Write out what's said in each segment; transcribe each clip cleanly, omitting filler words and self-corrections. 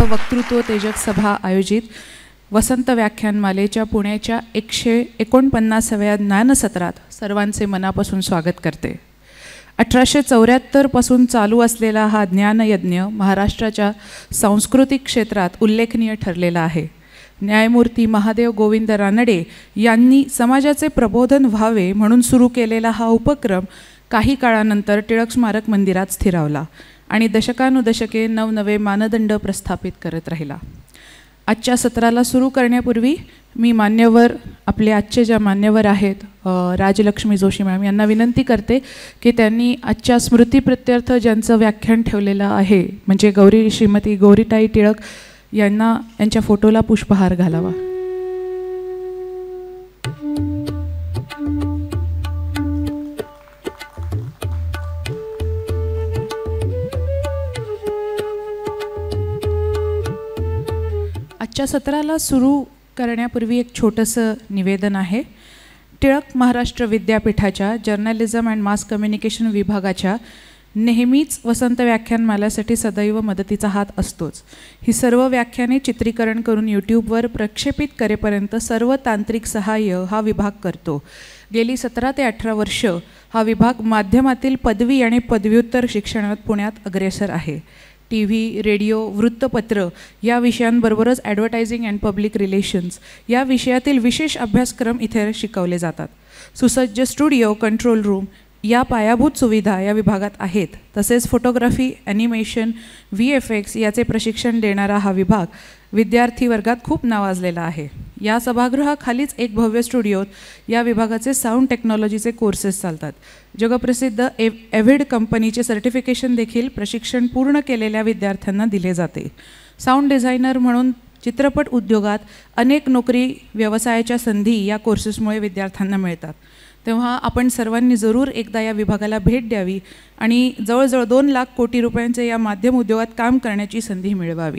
वक्तृत्व तेजक सभा आयोजित वसंत व्याख्यानमालेच्या पुण्याच्या 149व्या ज्ञानसत्रात सर्वांचे मनापासून स्वागत करते। 1874 पासून चालू असलेला हा ज्ञानयज्ञ महाराष्ट्राच्या सांस्कृतिक क्षेत्रात उल्लेखनीय ठरलेला आहे। न्यायमूर्ती महादेव गोविंद रानडे यांनी समाजाचे प्रबोधन व्हावे म्हणून सुरू केलेला हा उपक्रम काही काळानंतर टिळक स्मारक मंदिरात स्थिरावला आणि दशकानुदशके नवनवे मानदंड प्रस्थापित करत राहिला। आजच्या सत्राला सुरू करण्यापूर्वी मी आपले आजचे ज्या मान्यवर आहेत राजलक्ष्मी जोशी मॅम यांना विनंती करते की त्यांनी आजच्या स्मृतीप्रित्यर्थ ज्यांचं व्याख्यान ठेवलेलं आहे म्हणजे श्रीमती गौरीताई टिळक यांच्या फोटोला पुष्पहार घालावा। आजच्या सत्राला सुरू करण्यापूर्वी एक छोटंसं निवेदन आहे। टिळक महाराष्ट्र विद्यापीठाच्या जर्नलिझम अँड मास कम्युनिकेशन विभागाच्या नेहमीच वसंत व्याख्यानमालासाठी सदैव मदतीचा हात असतोच। ही सर्व व्याख्याने चित्रीकरण करून यूट्यूबवर प्रक्षेपित करेपर्यंत सर्व तांत्रिक सहाय्य हा विभाग करतो। गेली 17 ते 18 वर्ष हा विभाग माध्यमातील पदवी आणि पदव्युत्तर शिक्षणात पुण्यात अग्रेसर आहे। TV, रेडिओ, वृत्तपत्र या विषयांबरोबरच ॲडव्हर्टायझिंग अँड पब्लिक रिलेशन्स या विषयातील विशेष अभ्यासक्रम इथे शिकवले जातात। सुसज्ज स्टुडिओ, कंट्रोल रूम या पायाभूत सुविधा या विभागात आहेत। तसेच फोटोग्राफी, ॲनिमेशन, VFX याचे प्रशिक्षण देणारा हा विभाग विद्यार्थी वर्गात खूप नावाजलेला आहे। या सभागृहाखालीच एक भव्य स्टुडिओत या विभागाचे साऊंड टेक्नॉलॉजीचे कोर्सेस चालतात। जगप्रसिद्ध एव्हिड कंपनीचे सर्टिफिकेशन देखील प्रशिक्षण पूर्ण केलेल्या विद्यार्थ्यांना दिले जाते। साऊंड डिझायनर म्हणून चित्रपट उद्योगात अनेक नोकरी व्यवसायाच्या संधी या कोर्सेसमुळे विद्यार्थ्यांना मिळतात। तेव्हा आपण सर्वांनी जरूर एकदा या विभागाला भेट द्यावी आणि जवळजवळ 2 लाख कोटी रुपयांचे या माध्यम उद्योगात काम करण्याची संधी मिळवावी।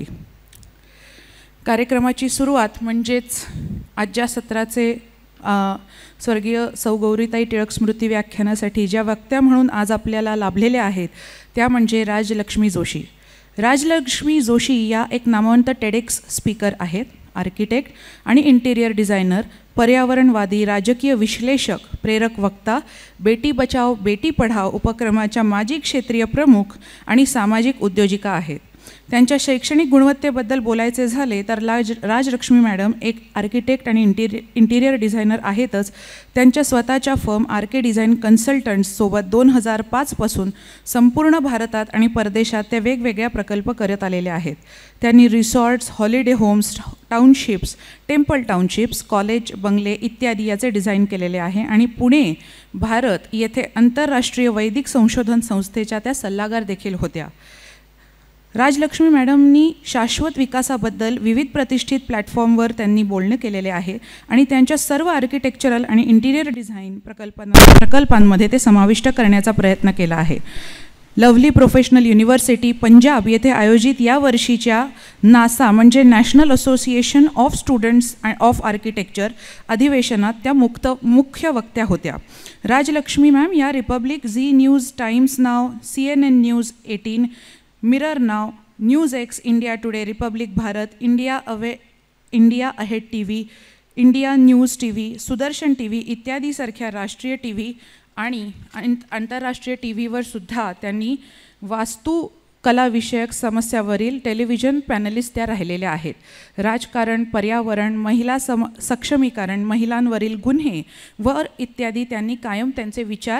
कार्यक्रमाची सुरुवात म्हणजेच आजच्या सत्राचे स्वर्गीय सौ गौरीताई टिळक स्मृती व्याख्यानासाठी ज्या वक्त्या म्हणून आज आपल्याला लाभलेल्या आहेत त्या म्हणजे राजलक्ष्मी जोशी। राजलक्ष्मी जोशी या एक नामवंत टेडेक्स स्पीकर आहेत, आर्किटेक्ट आणि इंटिरियर डिझायनर, पर्यावरणवादी, राजकीय विश्लेषक, प्रेरक वक्ता, बेटी बचाओ बेटी पढाओ उपक्रमाच्या माजी क्षेत्रीय प्रमुख आणि सामाजिक उद्योजिका आहेत। त्यांच्या शैक्षणिक गुणवत्तेबद्दल बोलायचे झाले तर राजलक्ष्मी मॅडम एक आर्किटेक्ट आणि इंटिरियर डिझायनर आहेतच, त्यांच्या स्वतःच्या फर्म RK डिझाईन कन्सल्टंट्स सोबत 2005 पासून संपूर्ण भारतात आणि परदेशात ते वेगवेगळ्या प्रकल्प करत आलेले आहेत। त्यांनी resorts, holiday homes, townships, temple townships, college, बंगले इत्यादी याचे डिझाईन केलेले आहे आणि पुणे, भारत येथे आंतरराष्ट्रीय वैदिक संशोधन संस्थेच्या त्या सल्लागार देखील होत्या। राजलक्ष्मी मॅडमनी शाश्वत विकासाबद्दल विविध प्रतिष्ठित प्लॅटफॉर्मवर त्यांनी बोलणे केलेले आहे आणि त्यांच्या सर्व आर्किटेक्चरल आणि इंटिरियर डिझाईन प्रकल्पांमध्ये ते समाविष्ट करण्याचा प्रयत्न केला आहे। लवली प्रोफेशनल युनिव्हर्सिटी पंजाब येथे आयोजित या वर्षीच्या नासा म्हणजे national association of students of architecture अधिवेशनात त्या मुख्य वक्त्या होत्या। राजलक्ष्मी मॅम या Republic, Zee news, Times now, CNN news 18, Mirror now, news X, India Today, Republic Bharat, India ahead TV, India news TV, Sudarshan TV इत्यादी सारख्या राष्ट्रीय TV आणि आंतरराष्ट्रीय TVवर सुद्धा त्यांनी वास्तुकलाविषयक समस्यावरील टेलिव्हिजन पॅनलिस्ट त्या राहिलेल्या आहेत। राजकारण, पर्यावरण, महिला सक्षमीकरण, महिलांवरील गुन्हे वर इत्यादी त्यांनी कायम त्यांचे विचार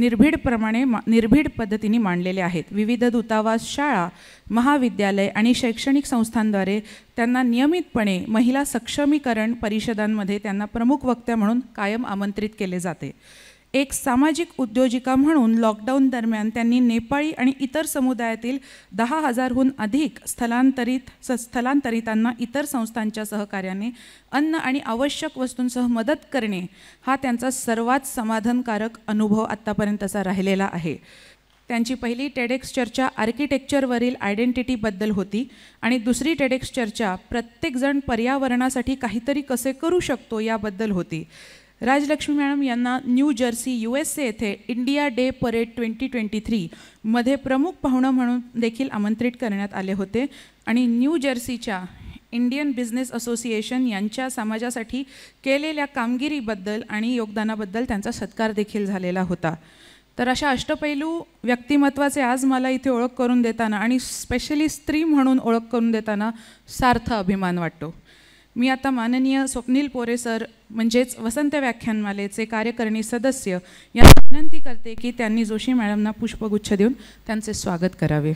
निर्भीड पद्धतीने मांडलेले आहेत। विविध दूतावास, शाळा, महाविद्यालय आणि शैक्षणिक संस्थांद्वारे त्यांना नियमितपणे महिला सक्षमीकरण परिषदांमध्ये त्यांना प्रमुख वक्त्या म्हणून कायम आमंत्रित केले जाते। एक सामाजिक उद्योजिका म्हणून लॉकडाऊन दरम्यान त्यांनी नेपाळी आणि इतर समुदायातील 10,000हून अधिक स्थलांतरितांना इतर संस्थांच्या सहकार्याने अन्न आणि आवश्यक वस्तूंसह मदत करणे हा त्यांचा सर्वात समाधानकारक अनुभव आत्तापर्यंतचा राहिलेला आहे। त्यांची पहिली टेडेक्स चर्चा आर्किटेक्चरवरील आयडेंटिटीबद्दल होती आणि दुसरी टेडेक्स चर्चा प्रत्येकजण पर्यावरणासाठी काहीतरी कसे करू शकतो याबद्दल होती। राजलक्ष्मी मॅडम यांना न्यू जर्सी USA येथे इंडिया डे परेड 2023 मध्ये प्रमुख पाहुणं म्हणून देखील आमंत्रित करण्यात आले होते आणि न्यू जर्सीच्या इंडियन बिझनेस असोसिएशन यांच्या समाजासाठी केलेल्या कामगिरीबद्दल आणि योगदानाबद्दल त्यांचा सत्कार देखील झालेला होता. तर अशा अष्टपैलू व्यक्तिमत्वाचे आज मला इथे ओळख करून देताना आणि स्पेशली स्त्री म्हणून ओळख करून देताना सार्थ अभिमान वाटतो. मी आता माननीय स्वप्नील पोरे सर म्हणजेच वसंत व्याख्यानमालेचे कार्यकारिणी सदस्य यांना विनंती करते की त्यांनी जोशी मॅडमना पुष्पगुच्छ देऊन त्यांचे स्वागत करावे.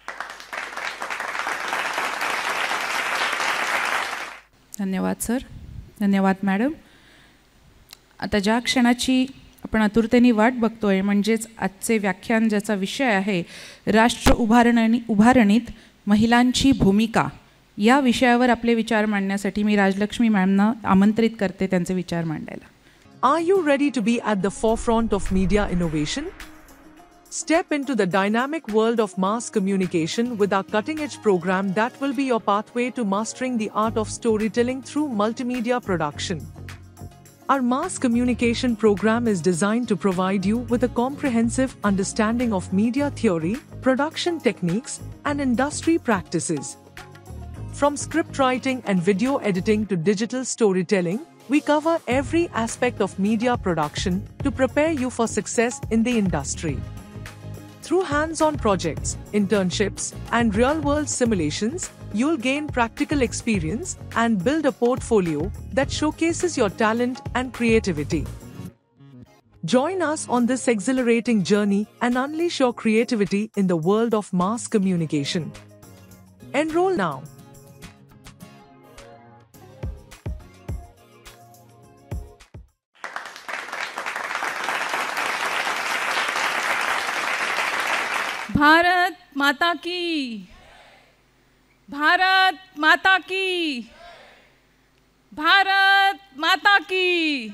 धन्यवाद सर. धन्यवाद मॅडम. आता ज्या क्षणाची आपण आतुरतेने वाट बघतोय म्हणजेच आजचे व्याख्यान ज्याचा विषय आहे राष्ट्र उभारणीत महिलांची भूमिका, या विषयावर आपले विचार मांडण्यासाठी मी राजलक्ष्मी मॅमना आमंत्रित करते त्यांचे विचार मांडायला. Are you ready to be at the forefront of media innovation? Step into the dynamic world of mass communication with our cutting-edge program that will be your pathway to mastering the art of storytelling through multimedia production. Our mass communication program is designed to provide you with a comprehensive understanding of media theory, production techniques, and industry practices. From script writing and video editing to digital storytelling, we cover every aspect of media production to prepare you for success in the industry. Through hands-on projects, internships, and real-world simulations, you'll gain practical experience and build a portfolio that showcases your talent and creativity. Join us on this exhilarating journey and unleash your creativity in the world of mass communication. Enroll now. Bharat माता की, भारत माता की, भारत माता की.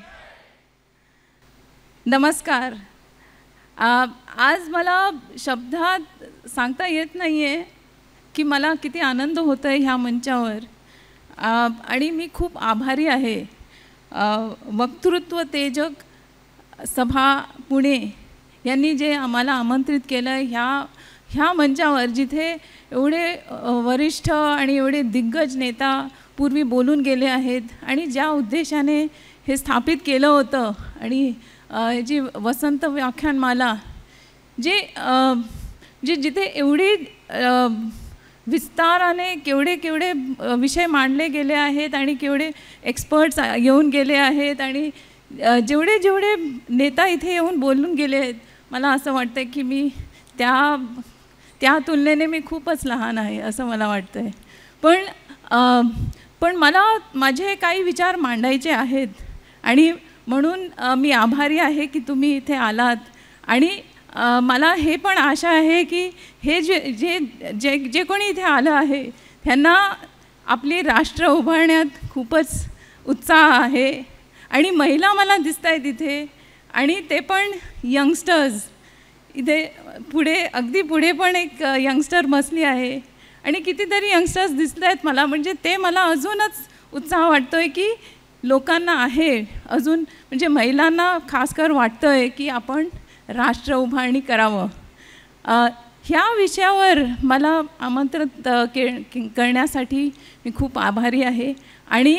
नमस्कार. आज मला शब्दात सांगता येत नाही आहे की मला किती आनंद होतो आहे ह्या मंचावर आणि मी खूप आभारी आहे वक्तृत्व तेजक सभा पुणे यांनी जे आम्हाला आमंत्रित केलं ह्या मंचावर, जिथे एवढे वरिष्ठ आणि एवढे दिग्गज नेता पूर्वी बोलून गेले आहेत आणि ज्या उद्देशाने हे स्थापित केलं होतं आणि जी वसंत व्याख्यानमाला जिथे एवढी विस्ताराने केवढे विषय मांडले गेले आहेत आणि केवढे एक्सपर्ट्स येऊन गेले आहेत आणि जेवढे नेता इथे येऊन बोलून गेले आहेत, मला असं वाटतं की मी त्या तुलनेने मी खूपच लहान आहे असं मला वाटतं आहे. पण मला माझे काही विचार मांडायचे आहेत आणि म्हणून मी आभारी आहे की तुम्ही इथे आलात आणि मला हे पण आशा आहे की हे जे कोणी इथे आलं आहे त्यांना आपली राष्ट्र उभारण्यात खूपच उत्साह आहे आणि महिला मला दिसत आहेत इथे आणि ते पण यंगस्टर्स. इथे अगदी पुढे पण एक यंगस्टर बसली आहे आणि कितीतरी यंगस्टर्स दिसत आहेत मला, म्हणजे ते मला अजूनच उत्साह वाटतो आहे की लोकांना आहे अजून, म्हणजे महिलांना खासकर वाटतं आहे की आपण राष्ट्र उभारणी करावं. ह्या विषयावर मला आमंत्रित करण्यासाठी मी खूप आभारी आहे आणि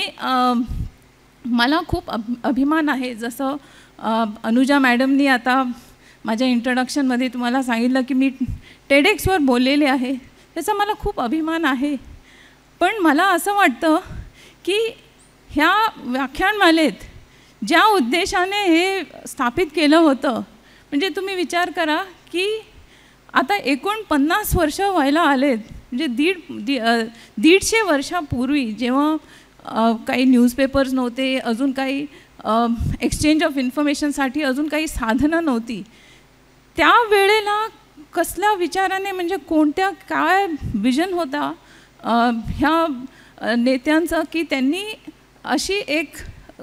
मला खूप अभिमान आहे. जसं अनुजा मॅडमनी आता माझ्या इंट्रोडक्शनमध्ये तुम्हाला सांगितलं की मी टेडेक्सवर बोललेले आहे, त्याचा मला खूप अभिमान आहे. पण मला असं वाटतं की ह्या व्याख्यानमालेत ज्या उद्देशाने हे स्थापित केलं होतं, म्हणजे तुम्ही विचार करा की आता 49 वर्ष व्हायला आलेत, म्हणजे 150 वर्षापूर्वी जेव्हा काही न्यूजपेपर्स नव्हते, अजून काही एक्सचेंज ऑफ इन्फॉर्मेशनसाठी अजून काही साधनं नव्हती, त्या वेळेला कसल्या विचाराने, म्हणजे काय विजन होता ह्या नेत्यांचं की त्यांनी अशी एक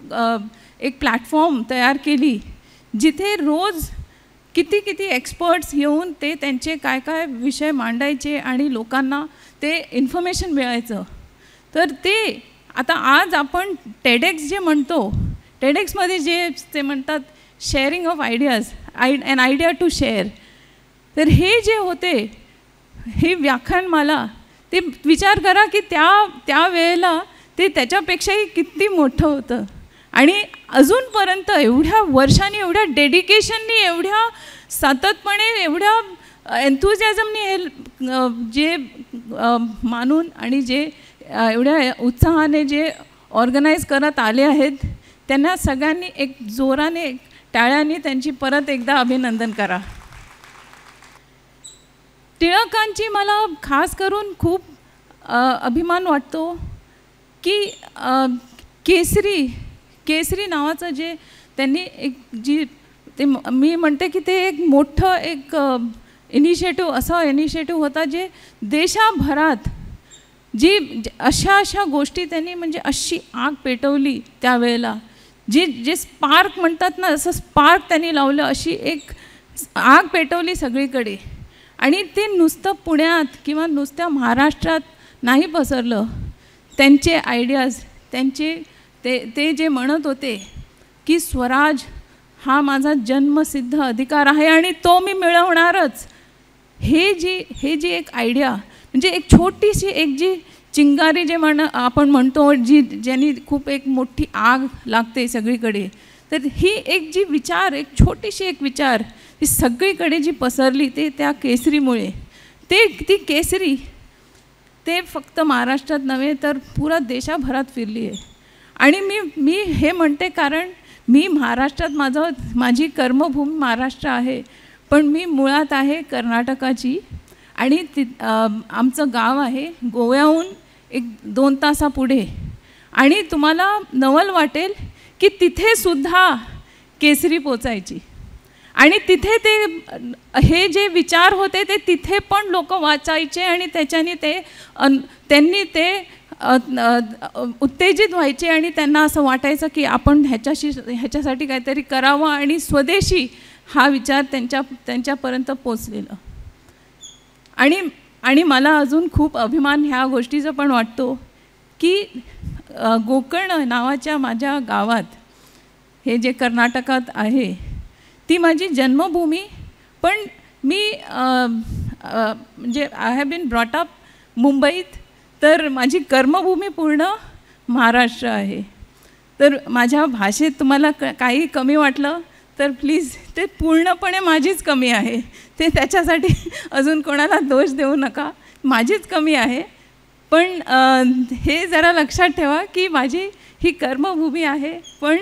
प्लॅटफॉर्म तयार केली जिथे रोज किती एक्सपर्ट्स येऊन ते त्यांचे काय विषय मांडायचे आणि लोकांना ते इन्फॉर्मेशन मिळायचं. तर ते आता आज आपण टेडेक्स जे म्हणतो टेडेक्समध्ये जे ते म्हणतात sharing of ideas, an idea to share. तर हे जे होते हे व्याख्यानमाला, ते विचार करा की त्या वेळेला ते त्याच्यापेक्षाही किती मोठं होतं. आणि अजूनपर्यंत एवढ्या वर्षांनी, एवढ्या डेडिकेशननी, एवढ्या साततपणे, एवढ्या एन्थुझियाझमनी हे जे मानून आणि जे एवढ्या उत्साहाने जे ऑर्गनाईज करत आले आहेत, त्यांना सगळ्यांनी एक जोराने टाळ्यांनी त्यांची परत एकदा अभिनंदन करा. टिळकांची मला खास करून खूप अभिमान वाटतो की केसरी नावाचं जे त्यांनी एक ते मी म्हणते की ते एक मोठं एक इनिशिएटिव्ह होता, जे देशाभरात अशा गोष्टी त्यांनी म्हणजे अशी आग पेटवली त्यावेळेला, जे स्पार्क म्हणतात ना, असं स्पार्क त्यांनी लावलं, अशी एक आग पेटवली सगळीकडे. आणि ते नुसतं पुण्यात किंवा नुसत्या महाराष्ट्रात नाही पसरलं. त्यांचे आयडियाज, ते जे म्हणत होते की स्वराज हा माझा जन्मसिद्ध अधिकार आहे आणि तो मी मिळवणारच, हे जी एक आयडिया, म्हणजे एक छोटीशी एक जी चिंगारी जे आपण म्हणतो, ज्यांनी खूप एक मोठी आग लागते सगळीकडे, तर ही एक जी विचार, एक छोटीशी एक विचार ती सगळीकडे जी पसरली, ते त्या केसरीमुळे. ती केसरी ते फक्त महाराष्ट्रात नव्हे तर पुरा देशाभरात फिरली आहे. आणि मी हे म्हणते कारण मी महाराष्ट्रात, माझी कर्मभूमी महाराष्ट्र आहे, पण मी मुळात आहे कर्नाटकाची. आणि आमचं गाव आहे गोव्याहून 1-2 तासापुढे. आणि तुम्हाला नवल वाटेल की तिथेसुद्धा केसरी पोचायची. आणि तिथे हे जे विचार होते ते तिथे पण लोक वाचायचे आणि त्याच्याने त्यांनी ते उत्तेजित व्हायचे आणि त्यांना असं वाटायचं की आपण ह्याच्यासाठी काहीतरी करावं. आणि स्वदेशी हा विचार त्यांच्यापर्यंत पोचलेला. आणि मला अजून खूप अभिमान ह्या गोष्टीचा पण वाटतो की गोकर्ण नावाच्या माझ्या गावात, हे जे कर्नाटकात आहे, ती माझी जन्मभूमी. पण मी म्हणजे I have been brought up मुंबईत, तर माझी कर्मभूमी पूर्ण महाराष्ट्र आहे. तर माझ्या भाषेत तुम्हाला काही कमी वाटलं तर प्लीज, ते पूर्णपणे माझीच कमी आहे. ते त्याच्यासाठी अजून कोणाला दोष देऊ नका, माझीच कमी आहे. पण हे जरा लक्षात ठेवा की माझी ही कर्मभूमी आहे, पण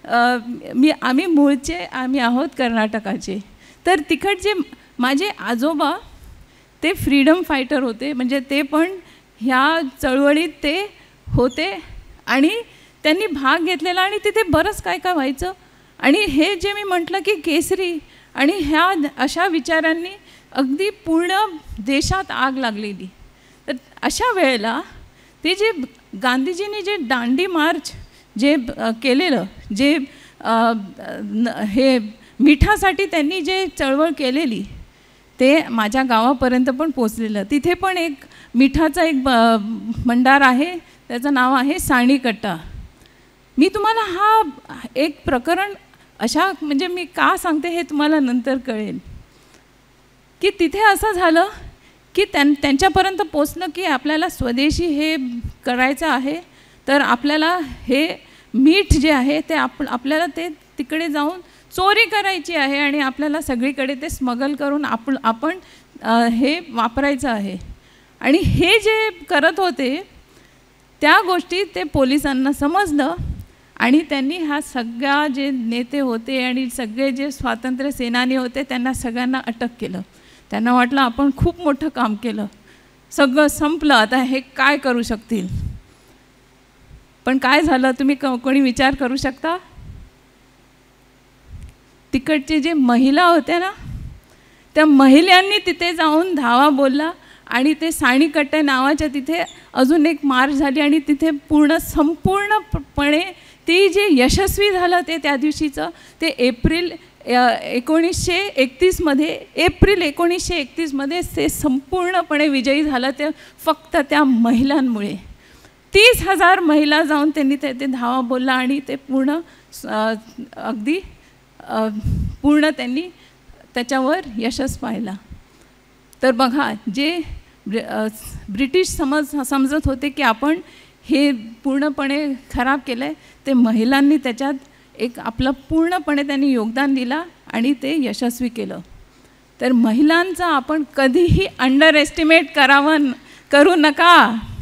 आम्ही आहोत कर्नाटकाचे. तर तिकडचे माझे आजोबा ते फ्रीडम फायटर होते, म्हणजे ते पण ह्या चळवळीत ते होते आणि त्यांनी भाग घेतलेला. आणि तिथे बरंच काय व्हायचं. आणि हे जे मी म्हटलं की केसरी आणि ह्या अशा विचारांनी अगदी पूर्ण देशात आग लागलेली. तर अशा वेळेला ते जे गांधीजींनी जे दांडी मार्च जे केलेलं, जे हे मिठासाठी त्यांनी जे चळवळ केलेली, ते माझ्या गावापर्यंत पण पोचलेलं. तिथे पण एक मिठाचा एक भंडार आहे, त्याचं नाव आहे साणीकट्टा. मी तुम्हाला हा एक प्रकरण म्हणजे मी का सांगते हे तुम्हाला नंतर कळेल. की तिथे असं झालं की त्यांच्यापर्यंत पोचलं की आपल्याला स्वदेशी हे करायचं आहे, तर आपल्याला हे मीठ जे आहे ते आपल्याला ते तिकडे जाऊन चोरी करायची आहे आणि आपल्याला सगळीकडे ते स्मगल करून आपण हे वापरायचं आहे. आणि हे जे करत होते त्या गोष्टी ते पोलिसांना समजलं आणि त्यांनी ह्या सगळ्या जे नेते होते आणि सगळे जे स्वातंत्र्य सेनानी होते त्यांना सगळ्यांना अटक केलं. त्यांना वाटलं आपण खूप मोठं काम केलं, सगळं संपलं, आता हे काय करू शकतील. पण काय झालं तुम्ही कोणी विचार करू शकता? तिकडचे जे महिला होत्या ना, त्या महिलांनी तिथे जाऊन धावा बोलला आणि ते साणीकट्टा नावाच्या तिथे अजून एक मार्च झाली आणि तिथे संपूर्णपणे ती जे यशस्वी झालं ते त्या दिवशीचं ते एप्रिल 1931 मध्ये ते संपूर्णपणे विजयी झालं, ते फक्त त्या महिलांमुळे. 30,000 महिला जाऊन त्यांनी ते धावा बोलला आणि ते पूर्ण अगदी पूर्ण त्यांनी त्याच्यावर यशस्वी पाहिला. तर बघा, जे ब्रिटिश समजत होते की आपण हे पूर्णपणे खराब केलं आहे, ते महिलांनी त्याच्यात एक आपलं पूर्णपणे त्यांनी योगदान दिला आणि ते यशस्वी केलं. तर महिलांचा आपण कधीही अंडर एस्टिमेट करू नका.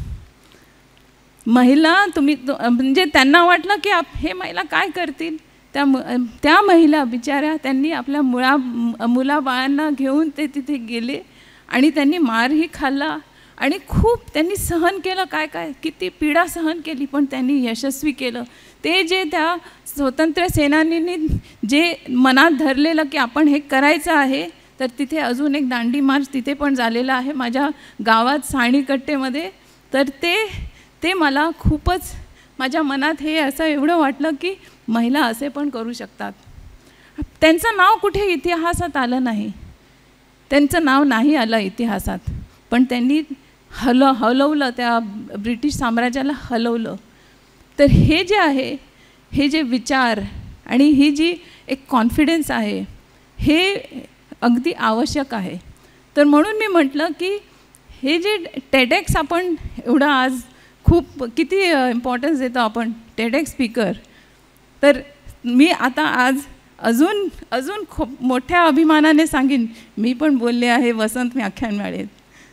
महिला तुम्ही म्हणजे त्यांना वाटलं की हे महिला काय करतील, त्या महिला बिचाऱ्या त्यांनी आपल्या मुलाबाळांना घेऊन ते तिथे गेले आणि त्यांनी मारही खाल्ला आणि खूप त्यांनी सहन केलं, काय किती पीडा सहन केली, पण त्यांनी यशस्वी केलं. ते जे त्या स्वातंत्र्य सेनानींनी जे मनात धरलेलं की आपण हे करायचं आहे, तर तिथे अजून एक दांडी मार्च तिथे पण झालेला आहे माझ्या गावात साणीकट्टेमध्ये. तर ते मला खूपच माझ्या मनात हे असं एवढं वाटलं की महिला असे पण करू शकतात. त्यांचं नाव कुठे इतिहासात आलं नाही, त्यांचं नाव नाही आलं इतिहासात, पण त्यांनी हलवलं, त्या ब्रिटिश साम्राज्याला हलवलं. तर हे जे आहे, हे जे विचार आणि ही जी एक कॉन्फिडन्स आहे, हे अगदी आवश्यक आहे. तर म्हणून मी म्हटलं की हे जे टेडेक्स आपण एवढं आज खूप किती इम्पॉर्टन्स देतो आपण टेडेक्स स्पीकर, तर मी आता आज अजून खूप मोठ्या अभिमानाने सांगेन, मी पण बोलले आहे वसंत व्याख्यानमाळेत.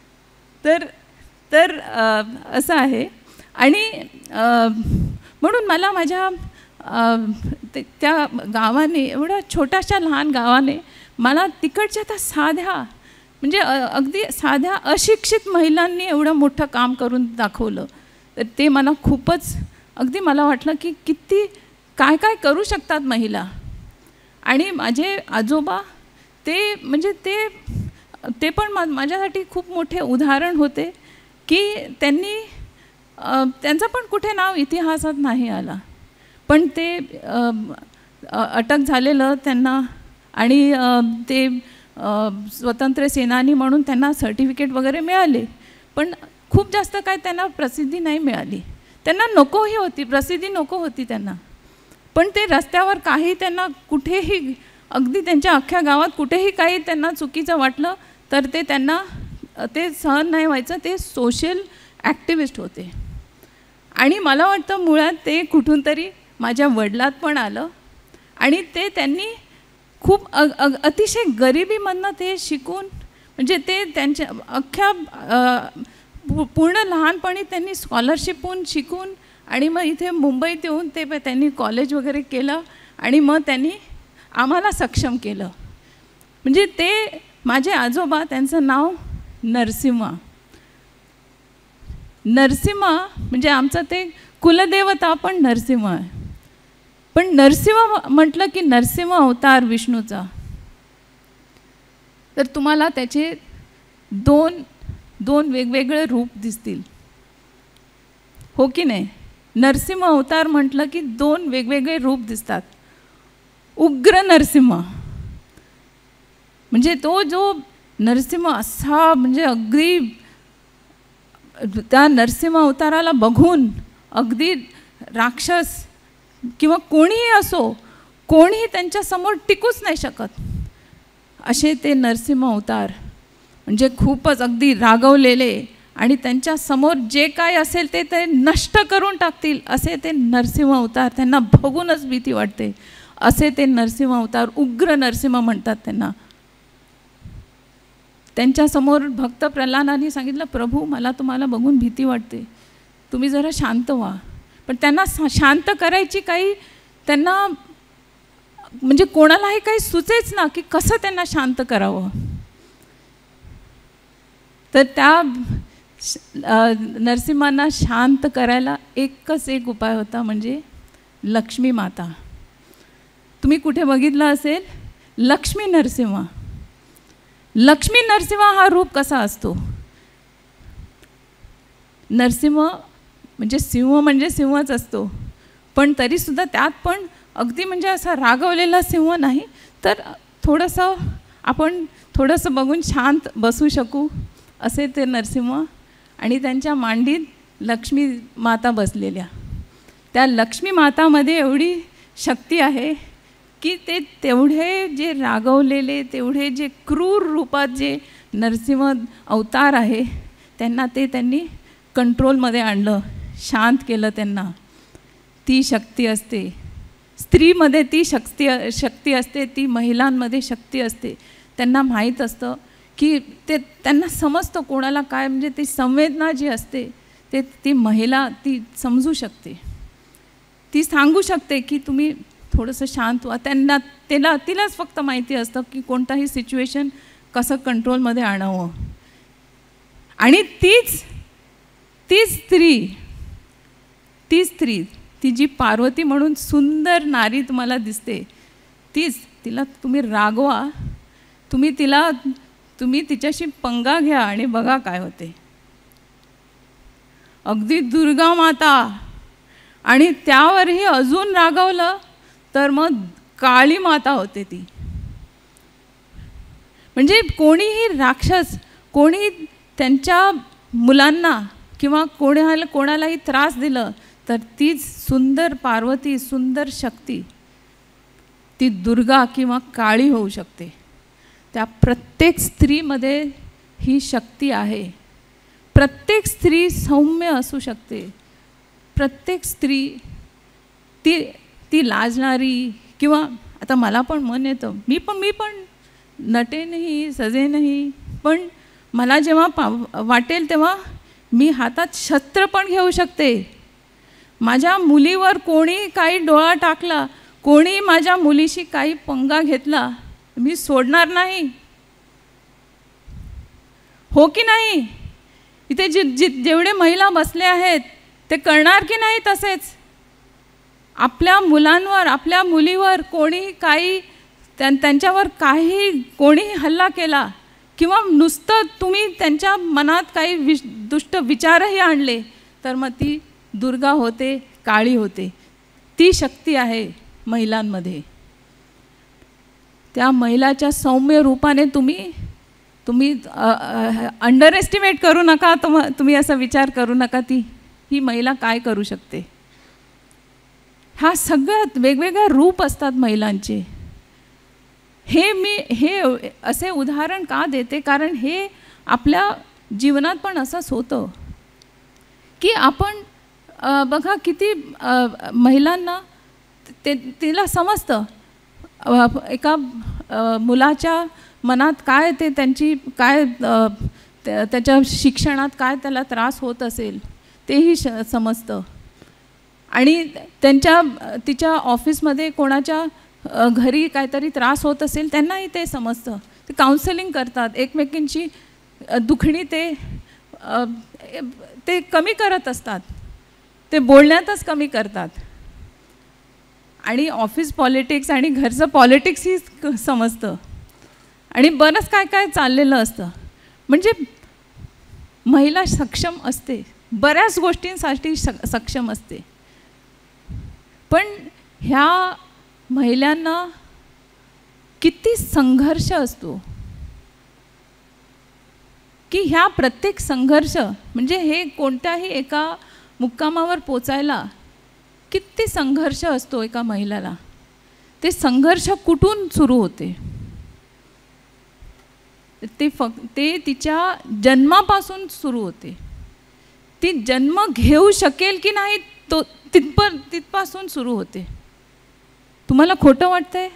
तर असं आहे. आणि म्हणून मला माझ्या त्या गावाने, एवढ्या छोट्याशा लहान गावाने, मला तिकडच्या त्या साध्या म्हणजे अगदी साध्या अशिक्षित महिलांनी एवढं मोठं काम करून दाखवलं. तर ते मला खूपच अगदी मला वाटलं की किती काय करू शकतात महिला. आणि माझे आजोबा ते म्हणजे ते पण माझ्यासाठी खूप मोठे उदाहरण होते की त्यांचं पण कुठे नाव इतिहासात नाही आला, पण ते अटक झालेलं त्यांना आणि ते स्वतंत्र सेनानी म्हणून त्यांना सर्टिफिकेट वगैरे मिळाले, पण खूप जास्त काय त्यांना प्रसिद्धी नाही मिळाली. त्यांना नकोही होती, प्रसिद्धी नको होती त्यांना, पण ते रस्त्यावर काही त्यांना कुठेही अगदी त्यांच्या अख्ख्या गावात कुठेही काही त्यांना चुकीचं वाटलं तर त्यांना ते सहन नाही व्हायचं. ते सोशल ॲक्टिव्हिस्ट होते. आणि मला वाटतं मुळात ते कुठून तरी माझ्या वडिलात पण आलं आणि त्यांनी खूप अतिशय गरिबीमधनं ते शिकून, म्हणजे ते त्यांच्या अख्ख्या पूर्ण लहानपणी त्यांनी स्कॉलरशिपहून शिकून आणि मग इथे मुंबईत येऊन त्यांनी कॉलेज वगैरे केलं आणि मग त्यांनी आम्हाला सक्षम केलं. म्हणजे ते माझे आजोबा, त्यांचं नाव नरसिम्हा म्हणजे आमचं ते कुलदेवता पण नरसिम्हा आहे. पण नरसिंह म्हटलं की नरसिंह अवतार विष्णूचा, तर तुम्हाला त्याचे दोन वेगवेगळे रूप दिसतील, हो की नाही. नरसिंह अवतार म्हटलं की दोन वेगवेगळे रूप दिसतात. उग्र नरसिंह म्हणजे तो जो नरसिंह असा, म्हणजे अगदी त्या नरसिंह अवताराला बघून अगदी राक्षस किंवा कोणीही असो, कोणीही त्यांच्यासमोर टिकूच नाही शकत असे ते नरसिंह अवतार. म्हणजे खूपच अगदी रागवलेले आणि त्यांच्यासमोर जे काय असेल ते नष्ट करून टाकतील असे ते नरसिंह अवतार. त्यांना बघूनच भीती वाटते असे ते नरसिंह अवतार, उग्र नरसिंह म्हणतात त्यांना. त्यांच्यासमोर भक्त प्रल्हादांनी सांगितलं, प्रभू मला तुम्हाला बघून भीती वाटते, तुम्ही जरा शांत व्हा. पण त्यांना शांत करायची काही त्यांना म्हणजे कोणालाही काही सुचेच ना की कसं त्यांना शांत करावं. तर त्या नरसिंहांना शांत करायला एकच एक उपाय होता, म्हणजे लक्ष्मी माता. तुम्ही कुठे बघितलं असेल लक्ष्मी नरसिंह. लक्ष्मी नरसिंह हा रूप कसा असतो, नरसिंह म्हणजे सिंहच असतो, पण तरीसुद्धा त्यात पण अगदी म्हणजे असा रागवलेला सिंह नाही, तर आपण थोडंसं बघून शांत बसू शकू असे ते नरसिंह. आणि त्यांच्या मांडीत लक्ष्मी माता बसलेल्या. त्या लक्ष्मी मातामध्ये एवढी शक्ती आहे की ते तेवढे जे रागवलेले, तेवढे जे क्रूर रूपात जे नरसिंह अवतार आहे त्यांना त्यांनी कंट्रोलमध्ये आणलं, शांत केलं त्यांना. ती शक्ती असते स्त्रीमध्ये, ती शक्ती असते, ती महिलांमध्ये शक्ती असते. त्यांना माहीत असतं की त्यांना समजतं कोणाला काय, म्हणजे ती संवेदना जी असते ती महिला ती समजू शकते, ती सांगू शकते की तुम्ही थोडंसं शांत व्हा. तिलाच फक्त माहिती असतं की कोणताही सिच्युएशन कसं कंट्रोलमध्ये आणावं. आणि तीच स्त्री ती जी पार्वती म्हणून सुंदर नारी तुम्हाला दिसते, तिला तुम्ही रागवा, तुम्ही तिच्याशी पंगा घ्या आणि बघा काय होते. अगदी दुर्गा माता, आणि त्यावरही अजून रागवलं तर मग काळी माता होते ती. म्हणजे कोणीही राक्षस, कोणी त्यांच्या मुलांना किंवा कोणालाही त्रास दिलं तर तीच सुंदर पार्वती, सुंदर शक्ती ती दुर्गा किंवा काळी होऊ शकते. त्या प्रत्येक स्त्रीमध्ये ही शक्ती आहे. प्रत्येक स्त्री सौम्य असू शकते. प्रत्येक स्त्री ती लाजणारी, किंवा आता मला पण मन येतं, मी पण नटे नाही, सजे नाही, पण मला जेव्हा वाटेल तेव्हा मी हातात शस्त्र पण घेऊ शकते. माझ्या मुलीवर कोणी काही डोळा टाकला, कोणी माझ्या मुलीशी काही पंगा घेतला, मी सोडणार नाही. हो की नाही? इथे जेवढे महिला बसले आहेत ते करणार की नाही तसेच? आपल्या मुलांवर, आपल्या मुलीवर कोणी काही त्यांच्यावर काही कोणीही हल्ला केला किंवा नुसतं तुम्ही त्यांच्या मनात काही दुष्ट विचारही आणले तर मग ती दुर्गा होते, काळी होते. ती शक्ती आहे महिलांमध्ये. त्या महिलाच्या सौम्य रूपाने तुम्ही अंडर एस्टिमेट करू नका. तुम्ही असा विचार करू नका ही महिला काय करू शकते. हा सगळ्यात वेगवेगळ्या रूप असतात महिलांचे. हे असे उदाहरण का देते, कारण हे आपल्या जीवनात पण असंच होतं की आपण बघा किती महिलांना तिला समजतं एका मुलाच्या मनात काय त्यांची काय त्याच्या शिक्षणात काय त्याला त्रास होत असेल तेही समजतं. आणि तिच्या ऑफिसमध्ये कोणाच्या घरी काहीतरी त्रास होत असेल त्यांनाही ते समजतं. ते काउन्सिलिंग करतात, एकमेकींची दुखणी ते कमी करत असतात, ते बोलण्यातच कमी करतात. आणि ऑफिस पॉलिटिक्स आणि घरचं पॉलिटिक्सही समजतं आणि बरंच काय काय चाललेलं असतं. म्हणजे महिला सक्षम असते, बऱ्याच गोष्टींसाठी सक्षम असते. पण ह्या महिलांना किती संघर्ष असतो की ह्या प्रत्येक संघर्ष, म्हणजे हे कोणत्याही एका मुक्कामावर पोचायला किती संघर्ष असतो एका महिलाला. ते संघर्ष कुठून सुरू होते? ते तिच्या जन्मापासून सुरू होते. ती जन्म घेऊ शकेल की नाही तो तिथपासून सुरू होते. तुम्हाला खोटं वाटतंय?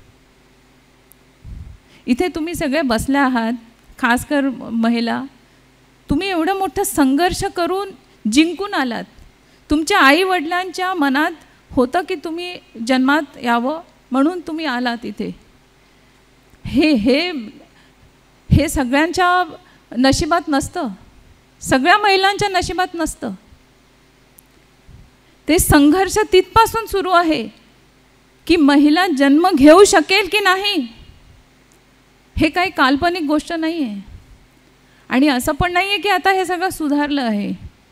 इथे तुम्ही सगळे बसले आहात, खासकर महिला, तुम्ही एवढं मोठं संघर्ष करून जिंकून आलात. तुमच्या आईवडिलांच्या मनात होतं की तुम्ही जन्मात यावं म्हणून तुम्ही आलात इथे. हे सगळ्यांच्या नशिबात नसतं, सगळ्या महिलांच्या नशिबात नसतं. ते संघर्ष तिथपासून सुरू आहे की महिला जन्म घेऊ शकेल की नाही. हे काही काल्पनिक गोष्ट नाही आहे. आणि असं पण नाही आहे की आता हे सगळं सुधारलं आहे.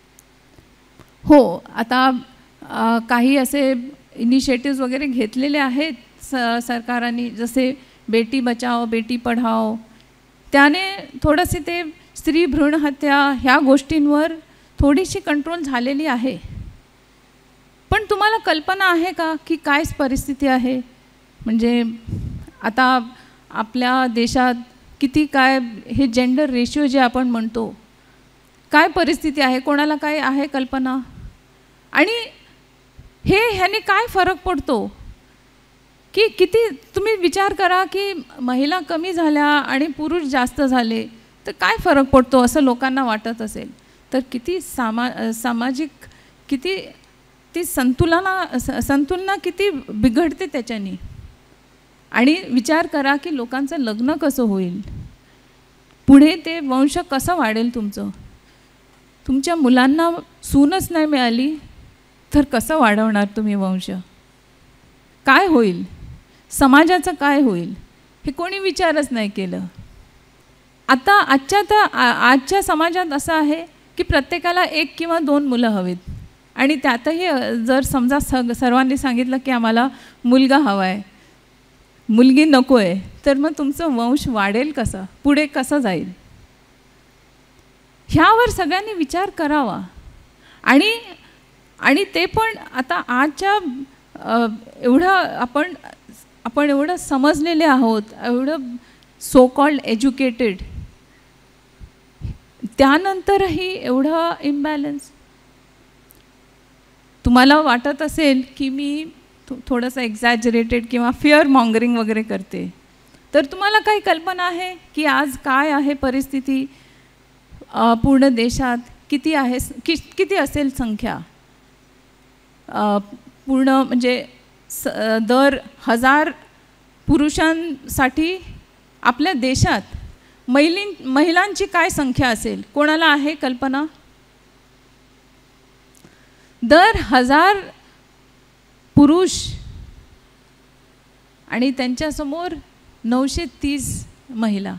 हो, आता काही असे इनिशिएटिव्स वगैरे घेतलेले आहेत सरकारांनी, जसे बेटी बचाओ बेटी पढाओ. त्याने थोडंसे ते स्त्री भ्रूण हत्या ह्या गोष्टींवर थोडीशी कंट्रोल झालेली आहे, पण तुम्हाला कल्पना आहे का की काय परिस्थिती आहे? म्हणजे आता आपल्या देशात किती काय हे जेंडर रेशिओ जे आपण म्हणतो, काय परिस्थिती आहे? कोणाला काय आहे कल्पना? आणि ह्याने काय फरक पडतो की किती तुम्ही विचार करा की महिला कमी झाल्या आणि पुरुष जास्त झाले तर काय फरक पडतो असं लोकांना वाटत असेल तर किती सामाजिक किती ती संतुलना किती बिघडते त्याच्यानी. आणि विचार करा की लोकांचं लग्न कसं होईल, पुढे ते वंश कसं वाढेल तुमचं. तुमच्या मुलांना सूनच नाही मिळाली तर कसं वाढवणार तुम्ही वंश? काय होईल? समाजाचं काय होईल? हे कोणी विचारच नाही केलं. आता आजच्या समाजात असं आहे की प्रत्येकाला 1 किंवा 2 मुलं हवीत, आणि त्यातही जर समजा सर्वांनी सांगितलं की आम्हाला मुलगा हवा आहे, मुलगी नको आहे, तर मग तुमचं वंश वाढेल कसं, पुढे कसं जाईल? ह्यावर सगळ्यांनी विचार करावा. आणि ते पण आता आजच्या एवढं आपण एवढं समजलेले आहोत, एवढं सो कॉल्ड एज्युकेटेड, त्यानंतरही एवढं इम्बॅलन्स. तुम्हाला वाटत असेल की मी थोडंसं एक्झॅजरेटेड किंवा फिअर मॉंगरिंग वगैरे करते, तर तुम्हाला काही कल्पना आहे की आज काय आहे परिस्थिती पूर्ण देशात? किती आहे, किती असेल संख्या पूर्ण, म्हणजे दर 1000 पुरुषांसाठी आपल्या देशात महिलांची काय संख्या असेल? कोणाला आहे कल्पना? दर 1000 पुरुष आणि त्यांच्यासमोर 930 महिला.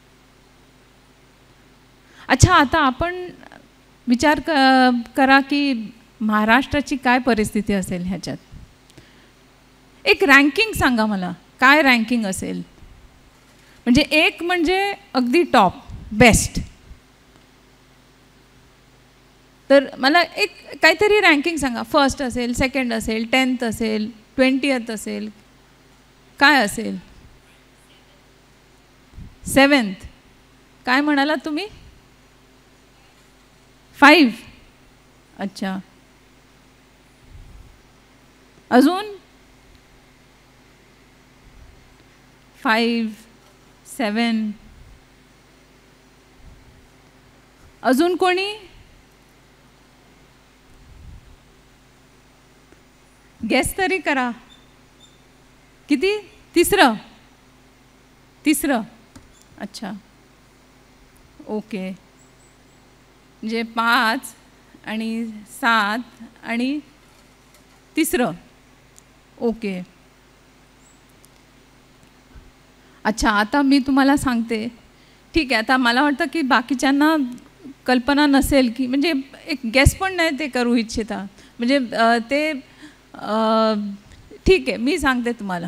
अच्छा, आता आपण विचार करा की महाराष्ट्राची काय परिस्थिती असेल ह्याच्यात. एक रँकिंग सांगा मला, काय रँकिंग असेल? म्हणजे 1 म्हणजे अगदी टॉप बेस्ट, तर मला एक काहीतरी रँकिंग सांगा. 1st असेल, 2nd असेल, 10th असेल, 20th असेल, काय असेल? 7th. काय म्हणाला तुम्ही? 5. अच्छा, अजून? 5, 7. अजून कोणी? गेस तरी करा. किती? 3रं. अच्छा, ओके. म्हणजे 5 आणि 7 आणि 3रं. ओके. अच्छा, आता मी तुम्हाला सांगते. ठीक आहे, आता मला वाटतं की बाकीच्यांना कल्पना नसेल की, म्हणजे एक गेस पण नाही ते करू इच्छिता, म्हणजे ते ठीक आहे, मी सांगते तुम्हाला.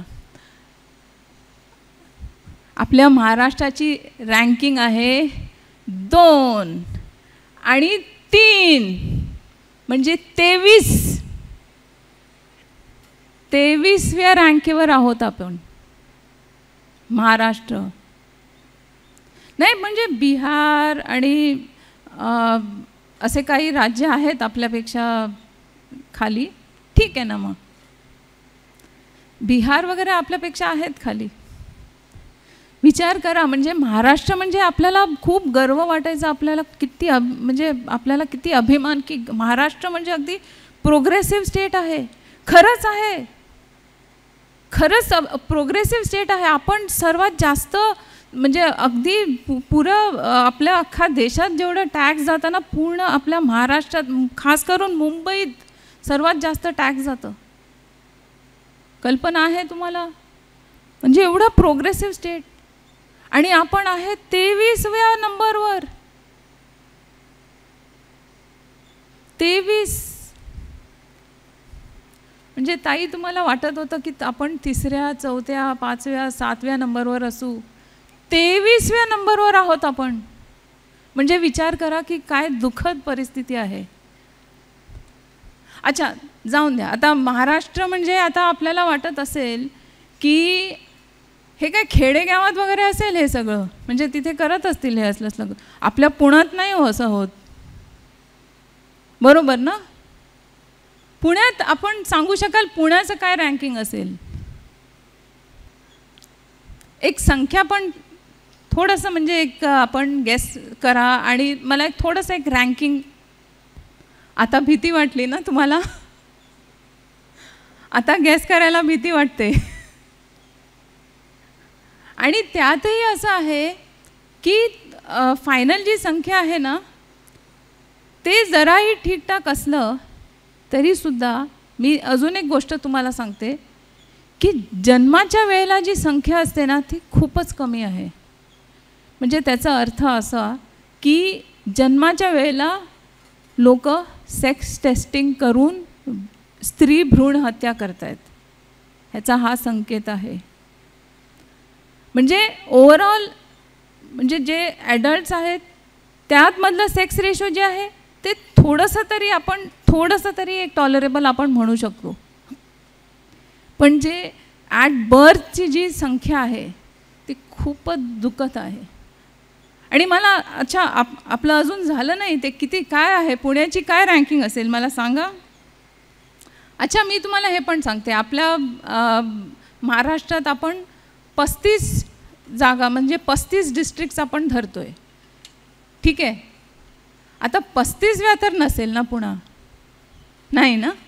आपल्या महाराष्ट्राची रँकिंग आहे 2 आणि 3, म्हणजे 23व्या रँकेवर आहोत आपण. महाराष्ट्र नाही, म्हणजे बिहार आणि असे काही राज्य आहेत आपल्यापेक्षा खाली. ठीक आहे ना, मग बिहार वगैरे आपल्यापेक्षा आहेत खाली. विचार करा, म्हणजे महाराष्ट्र म्हणजे आपल्याला खूप गर्व वाटायचा, आपल्याला किती म्हणजे आपल्याला किती अभिमान की महाराष्ट्र म्हणजे अगदी प्रोग्रेसिव्ह स्टेट आहे. खरंच आहे, खरंच प्रोग्रेसिव्ह स्टेट आहे. आपण सर्वात जास्त म्हणजे अगदी पुरं आपल्या अख्खा देशात जेवढं टॅक्स जातं ना, पूर्ण आपल्या महाराष्ट्रात, खास करून मुंबईत सर्वात जास्त टॅक्स जातं. कल्पना आहे तुम्हाला? म्हणजे एवढं प्रोग्रेसिव्ह स्टेट, आणि आपण आहे 23व्या नंबरवर. 23. म्हणजे ताई, तुम्हाला वाटत होतं की आपण 3ऱ्या, 4थ्या, 5व्या, 7व्या नंबरवर असू. 23व्या नंबरवर आहोत आपण. म्हणजे विचार करा की काय दुःखद परिस्थिती आहे. अच्छा, जाऊन द्या. आता महाराष्ट्र म्हणजे आता आपल्याला वाटत असेल की हे काय खेडेगावात वगैरे असेल हे सगळं, म्हणजे तिथे करत असतील हे असलं सगळं. आपल्या पुण्यात नाही हो असं होत, बरोबर ना? पुण्यात आपण सांगू शकाल पुण्याचं काय रँकिंग असेल? एक संख्या पण थोडंसं म्हणजे एक आपण गेस करा आणि मला एक थोडंसं एक रँकिंग. आता भीती वाटली ना तुम्हाला? आता गेस करायला भीती वाटते. आणि त्यातही असं आहे की फायनल जी संख्या आहे ना ते जराही ठीकठाक असलं तरीसुद्धा मी अजून एक गोष्ट तुम्हाला सांगते की जन्माच्या वेळेला जी संख्या असते ना ती खूपच कमी आहे. म्हणजे त्याचा अर्थ असा की जन्माच्या वेळेला लोक सेक्स टेस्टिंग करून स्त्री भ्रूण हत्या करत आहेत, ह्याचा हा संकेत आहे. म्हणजे ओव्हरऑल म्हणजे जे ॲडल्ट्स आहेत त्यातमधलं सेक्स रेशो जे आहे ते थोडंसं तरी एक टॉलरेबल आपण म्हणू शकतो. पण जे ॲट बर्थची जी संख्या आहे ती खूपच दुःखद आहे. आणि मला अच्छा आपलं अजून झालं नाही ते किती काय आहे, पुण्याची काय रँकिंग असेल मला सांगा. अच्छा, मी तुम्हाला हे पण सांगते, आपल्या महाराष्ट्रात आपण 35 जागा म्हणजे 35 डिस्ट्रिक्ट्स आपण धरतो आहे, ठीक आहे. आता 35व्या तर नसेल ना पुणा? नाही ना?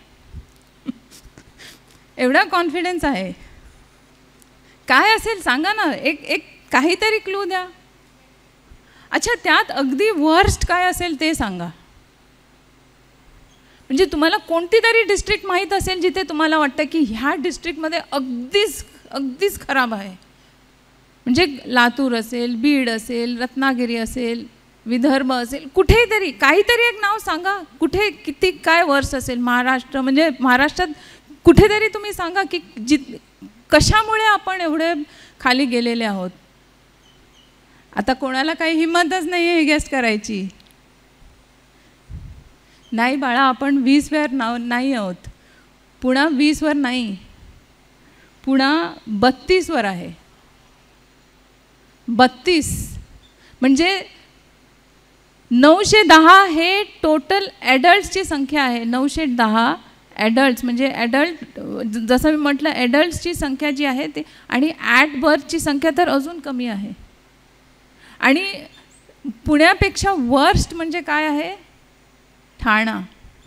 एवढा कॉन्फिडन्स आहे. काय असेल सांगा ना, एक काहीतरी क्लू द्या. अच्छा, त्यात अगदी वर्स्ट काय असेल ते सांगा. म्हणजे तुम्हाला कोणती तरी डिस्ट्रिक्ट माहीत असेल जिथे तुम्हाला वाटतं की ह्या डिस्ट्रिक्टमध्ये अगदीच खराब आहे. म्हणजे लातूर असेल, बीड असेल, रत्नागिरी असेल, विदर्भ असेल, कुठेतरी काहीतरी एक नाव सांगा. कुठे किती काय वर्ष असेल महाराष्ट्र, म्हणजे महाराष्ट्रात कुठेतरी तुम्ही सांगा की कशामुळे आपण एवढे खाली गेलेले आहोत. आता कोणाला काही हिंमतच नाही आहे गेस्ट करायची. नाही बाळा, आपण 20वर नाही आहोत. पुणा 20वर नाही, पुणा 32वर आहे. 32 म्हणजे 910 हे टोटल ॲडल्ट्सची संख्या आहे. 910 ॲडल्ट्स म्हणजे ॲडल्ट, जसं मी म्हटलं ॲडल्ट्सची संख्या जी आहे ते, आणि ॲट बर्थची संख्या तर अजून कमी आहे. आणि पुण्यापेक्षा वर्स्ट म्हणजे काय आहे? ठाणा.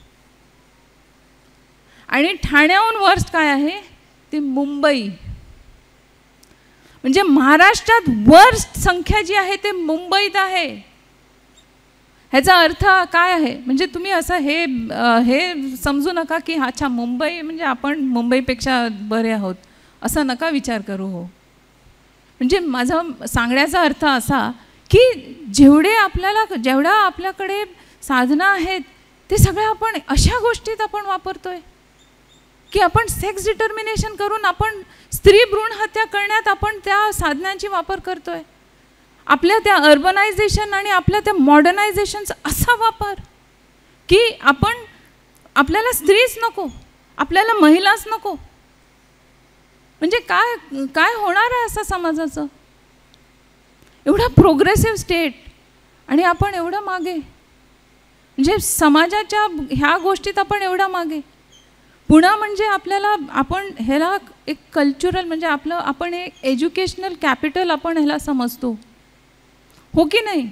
आणि ठाण्याहून वर्स्ट काय आहे? ते मुंबई. म्हणजे महाराष्ट्रात वर्स्ट संख्या जी आहे ते मुंबईत आहे. ह्याचा अर्थ काय आहे? म्हणजे तुम्ही असं हे समजू नका की अच्छा मुंबई म्हणजे आपण मुंबईपेक्षा बरे आहोत, असं नका विचार करू. हो, म्हणजे माझा सांगण्याचा अर्थ असा की जेवढ्या आपल्याकडे साधनं आहेत ते सगळं आपण अशा गोष्टीत आपण वापरतोय की आपण सेक्स डिटर्मिनेशन करून आपण स्त्री भ्रूण हत्या करण्यात आपण त्या साधनांची वापर करतोय. आपल्या त्या अर्बनायझेशन आणि आपल्या त्या मॉडर्नायझेशनचा असा वापर की आपल्याला स्त्रीच नको, आपल्याला महिलाच नको. म्हणजे काय होणार आहे असं समाजाचं? एवढा प्रोग्रेसिव्ह स्टेट आणि आपण एवढं मागे, म्हणजे समाजाच्या ह्या गोष्टीत आपण एवढा मागे. पुणा म्हणजे आपण ह्याला एक कल्चरल म्हणजे आपण एक एज्युकेशनल कॅपिटल आपण ह्याला समजतो, हो की नाही?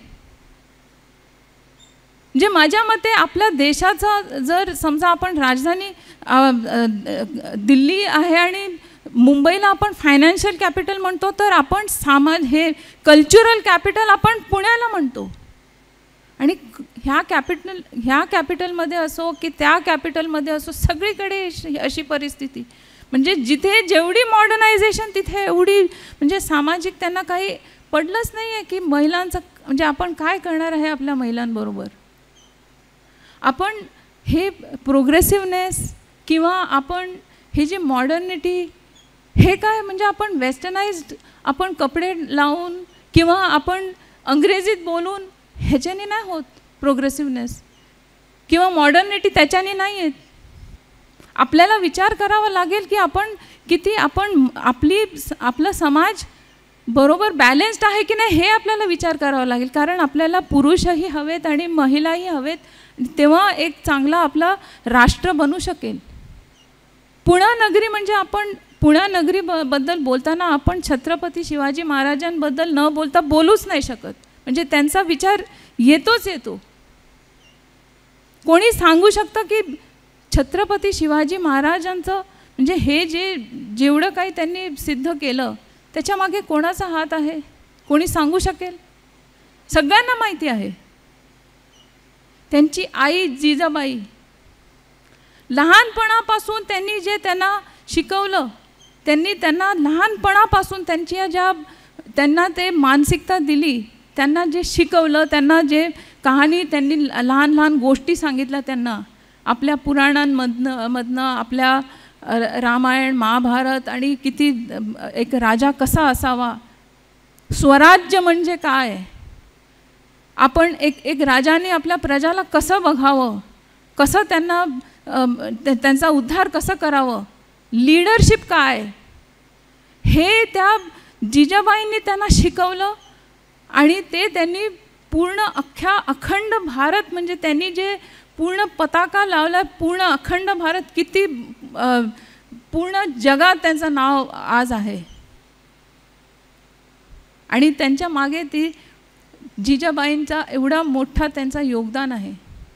म्हणजे माझ्या मते आपल्या देशाचा जर समजा आपण राजधानी दिल्ली आहे आणि मुंबईला आपण फायनान्शियल कॅपिटल म्हणतो, तर आपण हे कल्चरल कॅपिटल आपण पुण्याला म्हणतो. आणि ह्या कॅपिटलमध्ये असो की त्या कॅपिटलमध्ये असो, सगळीकडे अशी परिस्थिती. म्हणजे जिथे जेवढी मॉडर्नायझेशन तिथे एवढी म्हणजे सामाजिक त्यांना काही पडलंच नाही आहे की महिलांचं म्हणजे आपण काय करणार आहे आपल्या महिलांबरोबर. आपण हे प्रोग्रेसिव्हनेस किंवा आपण हे जे मॉडर्निटी हे काय म्हणजे आपण वेस्टर्नाइज्ड आपण कपडे लावून किंवा आपण अंग्रेजीत बोलून ह्याच्याने नाही होत प्रोग्रेसिव्हनेस किंवा मॉडर्निटी, त्याच्याने नाही येत. आपल्याला विचार करावा लागेल की आपण किती आपला समाज बरोबर बॅलन्स्ड आहे की नाही, हे आपल्याला विचार करावा लागेल. कारण आपल्याला पुरुषही हवेत आणि महिलाही हवेत, तेव्हा एक चांगला आपला राष्ट्र बनू शकेल. पुण्यानगरी म्हणजे आपण पुण्यानगरीबद्दल बोलताना आपण छत्रपती शिवाजी महाराजांबद्दल न बोलता बोलूच नाही शकत. म्हणजे त्यांचा विचार येतोच येतो. कोणी सांगू शकतं की छत्रपती शिवाजी महाराजांचं म्हणजे हे जेवढं काही त्यांनी सिद्ध केलं त्याच्यामागे कोणाचा हात आहे, कोणी सांगू शकेल? सगळ्यांना माहिती आहे. त्यांची आई जिजाबाई, लहानपणापासून त्यांनी जे त्यांना शिकवलं, त्यांना लहानपणापासून त्यांना ते मानसिकता दिली, त्यांना जे शिकवलं, त्यांना जे कहाणी त्यांनी लहान लहान गोष्टी सांगितल्या, त्यांना आपल्या पुराणांमधनं आपल्या रामायण महाभारत आणि किती एक राजा कसा असावा, स्वराज्य म्हणजे काय, आपण एक राजाने आपल्या प्रजाला कसं बघावं, कसं त्यांचा उद्धार कसं करावं, लीडरशिप काय, हे त्या जिजाबाईंनी त्यांना शिकवलं. आणि ते त्यांनी पूर्ण अखंड भारत म्हणजे त्यांनी जे पूर्ण पताका लावला, पूर्ण अखंड भारत, किती पूर्ण जगात त्यांचं नाव आज आहे. आणि त्यांच्या मागे ती जिजाबाईंचा एवढा मोठा त्यांचा योगदान आहे.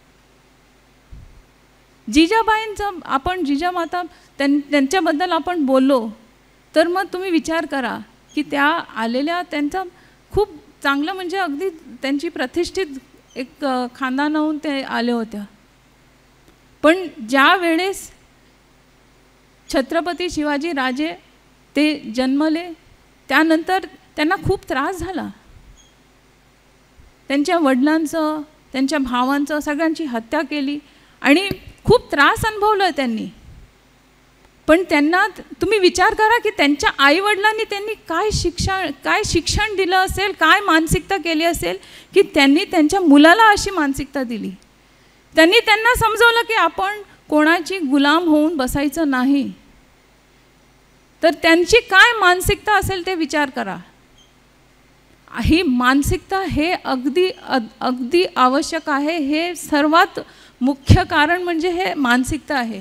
जिजाबाईंचं आपण जिजामाता त्यांच्याबद्दल आपण बोललो तर मग तुम्ही विचार करा की त्या आलेल्या त्यांचा खूप चांगलं म्हणजे अगदी त्यांची प्रतिष्ठित एक खानदानाहून ते आले होत्या. पण ज्या वेळेस छत्रपती शिवाजी राजे ते जन्मले त्यानंतर त्यांना खूप त्रास झाला. त्यांच्या वडिलांचं, त्यांच्या भावांचं सगळ्यांची हत्या केली आणि खूप त्रास अनुभवला त्यांनी. पण त्यांना तुम्ही विचार करा की त्यांच्या आईवडिलांनी त्यांनी काय शिक्षण दिलं असेल, काय मानसिकता केली असेल की त्यांनी त्यांच्या मुलाला अशी मानसिकता दिली. त्यांनी त्यांना समजवलं की आपण कोणाची गुलाम होऊन बसायचं नाही. तर त्यांची काय मानसिकता असेल ते विचार करा. ही मानसिकता हे अगदी आवश्यक आहे. हे सर्वात मुख्य कारण म्हणजे हे मानसिकता आहे.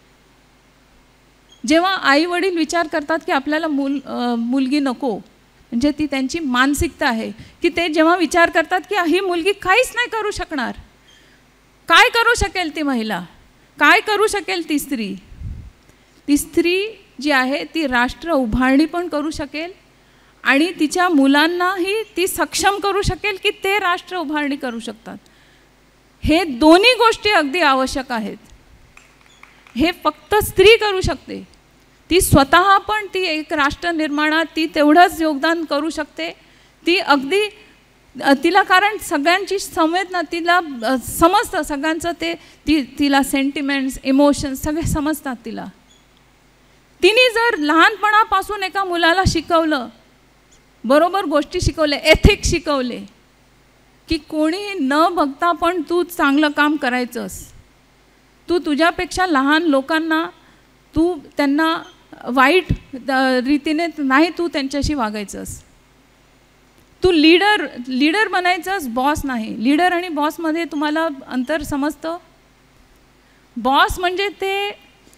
जेव्हा आई वडील विचार करतात की आपल्याला मुलगी नको, म्हणजे ती त्यांची मानसिकता आहे की ते जेव्हा विचार करतात की ही मुलगी काहीच नाही करू शकणार, काय करू शकेल ती महिला, काय करू शकेल ती स्त्री, ती स्त्री जी आहे ती राष्ट्र उभारणी पण करू शकेल आणि तिच्या मुलांनाही ती सक्षम करू शकेल की ते राष्ट्र उभारणी करू शकतात. हे दोन्ही गोष्टी अगदी आवश्यक आहेत. हे फक्त स्त्री करू शकते. ती स्वतः पण ती एक राष्ट्र निर्माणात ती तेवढंच योगदान करू शकते. ती अगदी तिला कारण सगळ्यांची संवेदना तिला समजतं, सगळ्यांचं तिला सेंटिमेंट्स, इमोशन्स सगळे समजतात तिला. तिने जर लहानपणापासून एका मुलाला शिकवलं, बरोबर गोष्टी शिकवले, एथिक्स शिकवले की कोणी न बघता पण तू चांगलं काम करायचंस, तू तुझ्यापेक्षा लहान लोकांना तू त्यांना वाईट रीतीने नाही तू त्यांच्याशी वागायचंस, तू लीडर बनायचंस, बॉस नाही. लीडर आणि बॉसमध्ये तुम्हाला अंतर समजतं. बॉस म्हणजे ते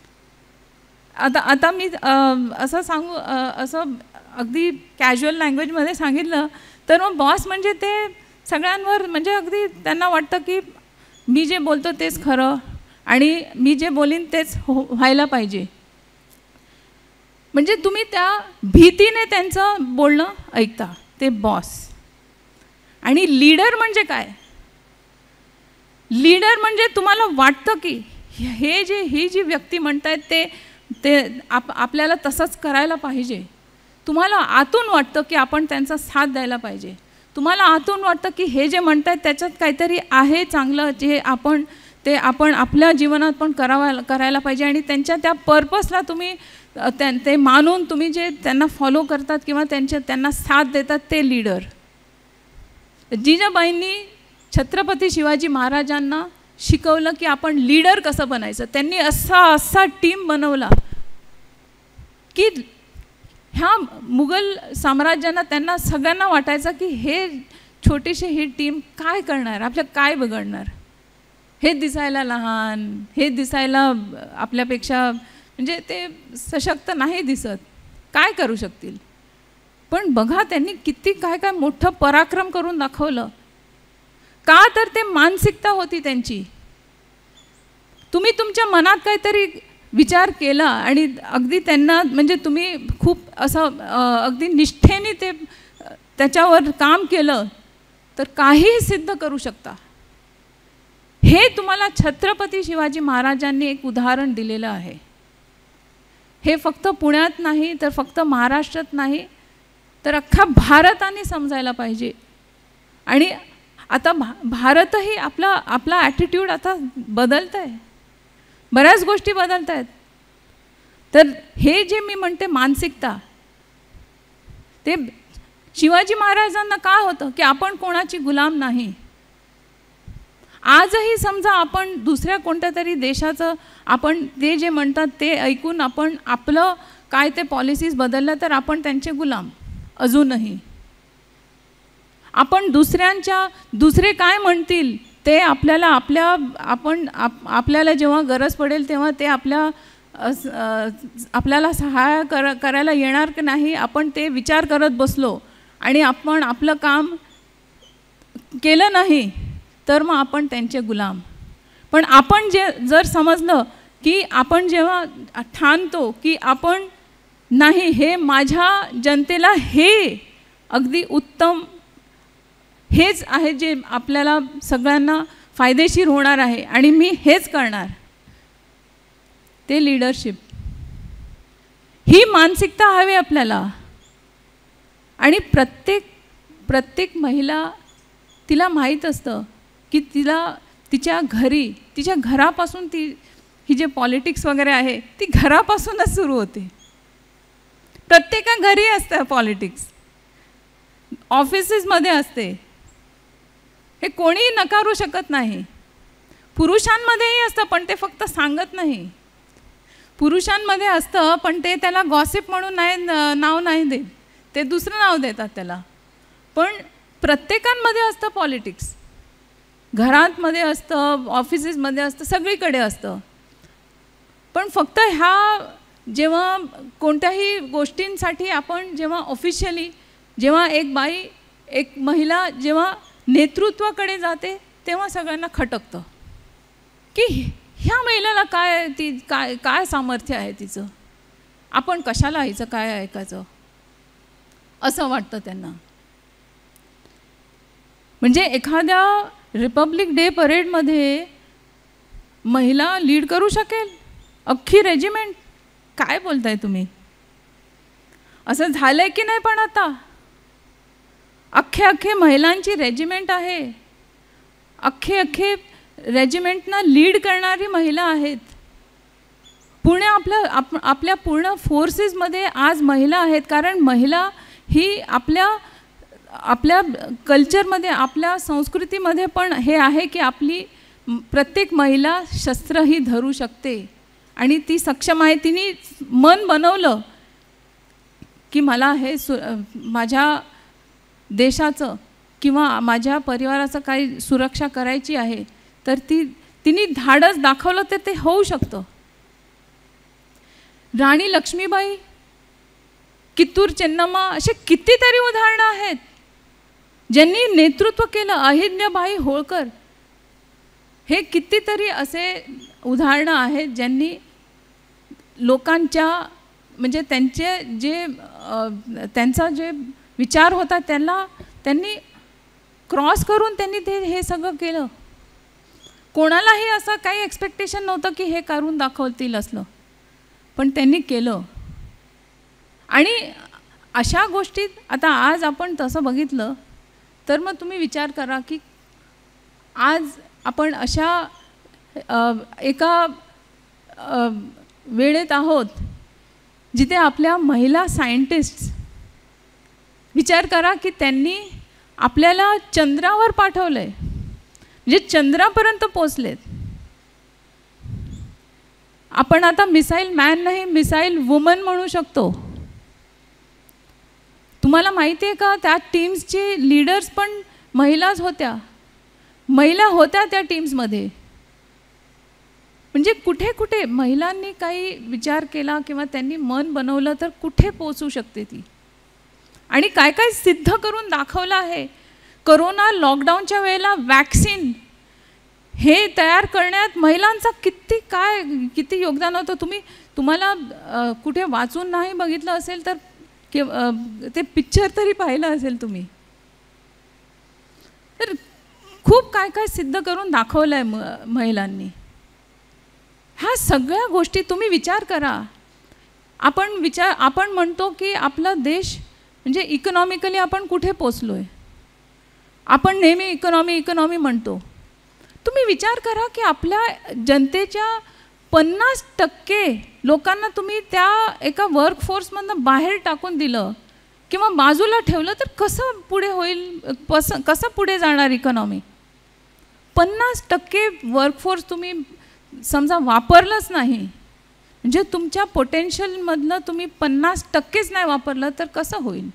आता मी असं सांगू, असं अगदी कॅज्युअल लँग्वेजमध्ये सांगितलं तर मग बॉस म्हणजे ते सगळ्यांवर म्हणजे अगदी त्यांना वाटतं की मी जे बोलतो तेच खरं आणि मी जे बोलीन तेच व्हायला पाहिजे. म्हणजे तुम्ही त्या भीतीने त्यांचं बोलणं ऐकता, ते बॉस. आणि लीडर म्हणजे काय? लीडर म्हणजे तुम्हाला वाटतं की ही जी व्यक्ती म्हणतायत ते आपल्याला तसंच करायला पाहिजे. तुम्हाला आतून वाटतं की आपण त्यांचा साथ द्यायला पाहिजे. तुम्हाला आतून वाटतं की हे जे म्हणतायत त्याच्यात काहीतरी आहे चांगलं, जे आपण आपल्या जीवनात पण करायला पाहिजे. आणि त्यांच्या त्या पर्पजला तुम्ही ते मानून तुम्ही जे त्यांना फॉलो करतात किंवा त्यांना साथ देतात, ते लीडर. जिजाबाईंनी छत्रपती शिवाजी महाराजांना शिकवलं की आपण लीडर कसं बनायचं. त्यांनी असा टीम बनवला की ह्या मुघल साम्राज्यांना, त्यांना सगळ्यांना वाटायचं की हे छोटीशी ही टीम काय करणार, आपल्या काय बिघडणार, हे दिसायला लहान, हे दिसायला आपल्यापेक्षा म्हणजे ते सशक्त नाही दिसत, काय करू शकतील. पण बघा त्यांनी किती काय काय मोठं पराक्रम करून दाखवलं. का तर ते मानसिकता होती त्यांची. तुम्ही तुमच्या मनात काहीतरी विचार केला आणि अगदी त्यांना म्हणजे तुम्ही खूप असं अगदी निष्ठेने ते त्याच्यावर काम केलं तर काहीही सिद्ध करू शकता. हे तुम्हाला छत्रपती शिवाजी महाराजांनी एक उदाहरण दिलेलं आहे. हे फक्त पुण्यात नाही, तर फक्त महाराष्ट्रात नाही, तर अख्ख्या भारताने समजायला पाहिजे. आणि आता भारतही आपला ॲटिट्यूड आता बदलत आहे, बऱ्याच गोष्टी बदलत आहेत. तर हे जे मी म्हणते मानसिकता, ते शिवाजी महाराजांना काय होतं की आपण कोणाची गुलाम नाही. आजही समजा आपण दुसऱ्या कोणत्या तरी देशाचं आपण ते जे म्हणतात ते ऐकून आपण आपलं काय ते पॉलिसीज बदलल्या तर आपण त्यांचे गुलाम अजूनही. आपण दुसरे काय म्हणतील ते आपल्याला आपल्याला जेव्हा गरज पडेल तेव्हा ते आपल्याला सहाय्य करायला येणार की नाही, आपण ते विचार करत बसलो आणि आपण आपलं काम केलं नाही तर मग आपण त्यांचे गुलाम. पण आपण जर समजलं की आपण जेव्हा ठाणतो की आपण नाही, हे माझ्या जनतेला हे अगदी उत्तम हेच आहे जे आपल्याला सगळ्यांना फायदेशीर होणार आहे आणि मी हेच करणार, ते लीडरशिप. ही मानसिकता हवी आपल्याला. आणि प्रत्येक महिला तिला माहीत असतं की तिच्या घरापासून ही जे पॉलिटिक्स वगैरे आहे ती घरापासूनच सुरू होते. प्रत्येका घरी असतं पॉलिटिक्स, ऑफिसेसमध्ये असते, हे कोणीही नकारू शकत नाही. पुरुषांमध्येही असतं पण ते फक्त सांगत नाही. पुरुषांमध्ये असतं पण ते त्याला गॉसिप म्हणून नाव नाही देत, ते दुसरं नाव देतात त्याला. पण प्रत्येकांमध्ये असतं पॉलिटिक्स, घरांमध्ये असतं, ऑफिसेसमध्ये असतं, सगळीकडे असतं. पण फक्त जेव्हा कोणत्याही गोष्टींसाठी आपण जेव्हा ऑफिशियली जेव्हा एक महिला जेव्हा नेतृत्वाकडे जाते तेव्हा सगळ्यांना खटकतं की ह्या महिलेला काय सामर्थ्य आहे तिचं, आपण कशाला हिचं काय ऐकायचं असं वाटतं त्यांना. म्हणजे एखाद्या रिपब्लिक डे परेडमध्ये महिला लीड करू शकेल अख्खी रेजिमेंट? काय बोलताय तुम्ही? असं झालंय की नाही? पण आता अख्खे महिलांची रेजिमेंट आहे, अख्खे रेजिमेंटना लीड करणारी महिला आहेत. आपल्या पूर्ण फोर्सेसमध्ये आज महिला आहेत. कारण महिला ही आपल्या कल्चरमध्ये, आपल्या संस्कृतीमध्ये पण हे आहे की आपली प्रत्येक महिला शस्त्रही धरू शकते आणि ती सक्षम आहे. तिने मन बनवलं की मला हे माझ्या देशाचं किंवा माझ्या परिवाराचं काही सुरक्षा करायची आहे, तर तिने धाडस दाखवलं तर ते होऊ शकतं. राणी लक्ष्मीबाई, कित्तूर चेन्नम्मा, असे कितीतरी उदाहरणं आहेत ज्यांनी नेतृत्व केलं. अहिल्याबाई होळकर, हे कितीतरी असे उदाहरणं आहेत ज्यांनी लोकांच्या म्हणजे त्यांचा जे विचार होता त्यांनी क्रॉस करून त्यांनी हे सगळं केलं. कोणालाही असं काही एक्सपेक्टेशन नव्हतं की हे करून दाखवतील असलं, पण त्यांनी केलं. आणि अशा गोष्टीत आता आज आपण तसं बघितलं तर मग तुम्ही विचार करा की आज आपण अशा एका वेळेत आहोत जिथे आपल्या महिला सायंटिस्ट, विचार करा की त्यांनी आपल्याला चंद्रावर पाठवलं आहे. जे चंद्रापर्यंत पोचलेत. आपण आता मिसाईल मॅन नाही, मिसाईल वुमन म्हणू शकतो. तुम्हाला माहिती आहे का, त्या टीम्सचे लीडर्स पण महिलाच होत्या. महिला होत्या त्या टीम्समध्ये. म्हणजे कुठे कुठे महिलांनी काही विचार केला किंवा त्यांनी मन बनवलं तर कुठे पोचू शकते ती. आणि काय काय सिद्ध करून दाखवलं आहे. कोरोना लॉकडाऊनच्या वेळेला वॅक्सिन हे तयार करण्यात महिलांचा किती योगदान होतं. तुम्हाला कुठे वाचून नाही बघितलं असेल तर ते पिक्चर तरी पाहिलं असेल तुम्ही. तर खूप काय काय सिद्ध करून दाखवलं आहे महिलांनी. ह्या सगळ्या गोष्टी तुम्ही विचार करा. आपण म्हणतो की आपला देश म्हणजे इकॉनॉमिकली आपण कुठे पोचलो आहे. आपण नेहमी इकॉनॉमी म्हणतो. तुम्ही विचार करा की आपल्या जनतेच्या 50% लोकांना तुम्ही त्या एका वर्कफोर्समधनं बाहेर टाकून दिलं किंवा बाजूला ठेवलं तर कसं पुढे होईल, कसं पुढे जाणार इकॉनॉमी. 50% वर्कफोर्स तुम्ही समजा वापरलंच नाही म्हणजे तुमच्या पोटेन्शियलमधलं तुम्ही 50%च नाही वापरलं तर कसं होईल.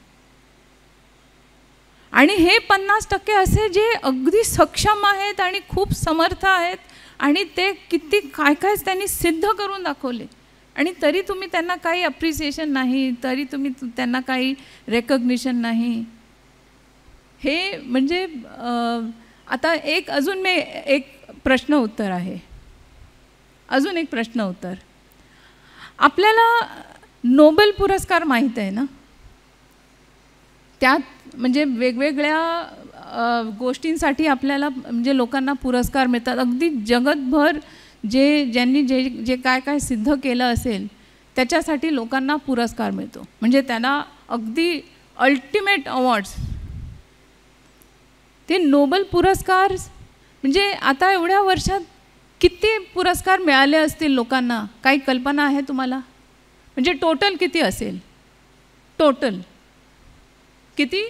आणि हे 50% असे जे अगदी सक्षम आहेत आणि खूप समर्थ आहेत आणि ते किती काय त्यांनी सिद्ध करून दाखवले आणि तरी तुम्ही त्यांना काही अप्रिसिएशन नाही, तरी तुम्ही त्यांना काही रेकग्निशन नाही. हे म्हणजे आता अजून एक प्रश्न उत्तर आहे. अजून एक प्रश्न उत्तर. आपल्याला नोबेल पुरस्कार माहीत आहे ना. त्यात म्हणजे वेगवेगळ्या गोष्टींसाठी आपल्याला म्हणजे लोकांना पुरस्कार मिळतात. अगदी जगतभर ज्यांनी जे काय सिद्ध केलं असेल त्याच्यासाठी लोकांना पुरस्कार मिळतो. म्हणजे त्यांना अगदी अल्टिमेट अवॉर्ड्स. ते नोबेल पुरस्कार म्हणजे आता एवढ्या वर्षात किती पुरस्कार मिळाले असतील लोकांना, काही कल्पना आहे तुम्हाला? म्हणजे टोटल किती असेल? टोटल किती?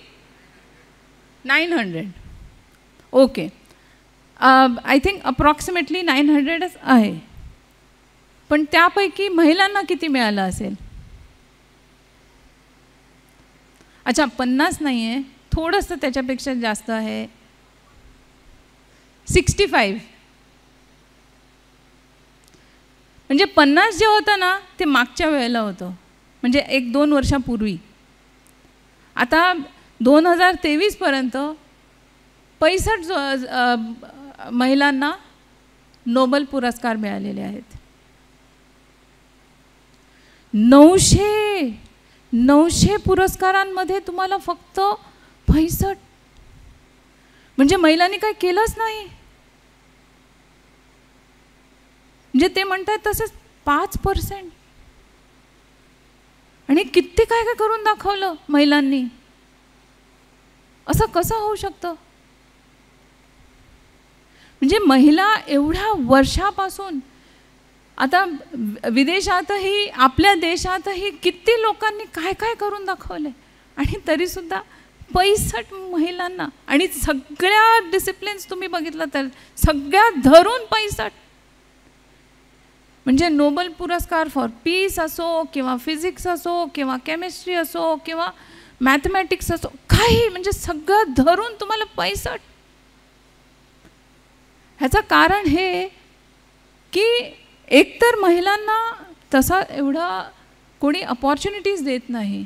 900. ओके, आय थिंक अप्रॉक्सिमेटली 900च आहे. पण त्यापैकी महिलांना किती मिळालं असेल? अच्छा, 50 नाही आहे, थोडंसं त्याच्यापेक्षा जास्त आहे. 65. म्हणजे 50 जे होतं ना ते मागच्या वेळेला होतं, म्हणजे 1-2 वर्षापूर्वी. आता 2023पर्यंत 65 महिलांना नोबेल पुरस्कार मिळालेले आहेत. 900 पुरस्कारांमध्ये तुम्हाला फक्त 65, म्हणजे महिलांनी काही केलंच नाही. म्हणजे ते म्हणतात तसंच 5%. आणि किती काय करून दाखवलं महिलांनी. असं कसं होऊ शकतं? म्हणजे महिला एवढ्या वर्षापासून आता विदेशातही आपल्या देशातही किती लोकांनी काय करून दाखवले आणि तरीसुद्धा 65 महिलांना. आणि सगळ्या डिसिप्लिन्स तुम्ही बघितलं तर सगळ्या धरून 65. म्हणजे नोबेल पुरस्कार फॉर पीस असो किंवा फिजिक्स असो किंवा केमिस्ट्री असो किंवा मॅथमॅटिक्स असो, काही म्हणजे सगळं धरून तुम्हाला 65. ह्याचं कारण हे की एकतर महिलांना तसा एवढा कोणी अपॉर्च्युनिटीज देत नाही.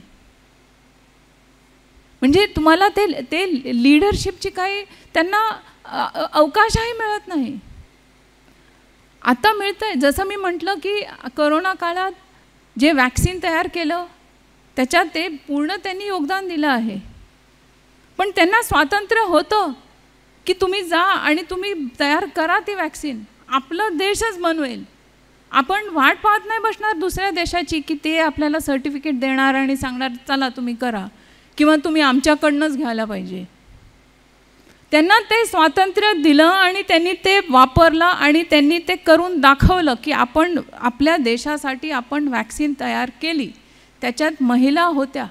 म्हणजे तुम्हाला ते लीडरशिपची काही त्यांना अवकाशही मिळत नाही. आता मिळतं आहे. जसं मी म्हटलं की कोरोना काळात जे वॅक्सिन तयार केलं त्याच्यात ते पूर्ण त्यांनी योगदान दिलं आहे. पण त्यांना स्वातंत्र्य होतं की तुम्ही जा आणि तुम्ही तयार करा ती वॅक्सिन, आपलं देशच बनवेल. आपण वाट पाहत नाही बसणार दुसऱ्या देशाची की ते आपल्याला सर्टिफिकेट देणार आणि सांगणार चला तुम्ही करा किंवा तुम्ही आमच्याकडनंच घ्यायला पाहिजे. त्यांना ते स्वातंत्र्य दिलं आणि त्यांनी ते वापरलं आणि त्यांनी ते करून दाखवलं की आपण आपल्या देशासाठी आपण वॅक्सिन तयार केली. त्याच्यात महिला होत्या.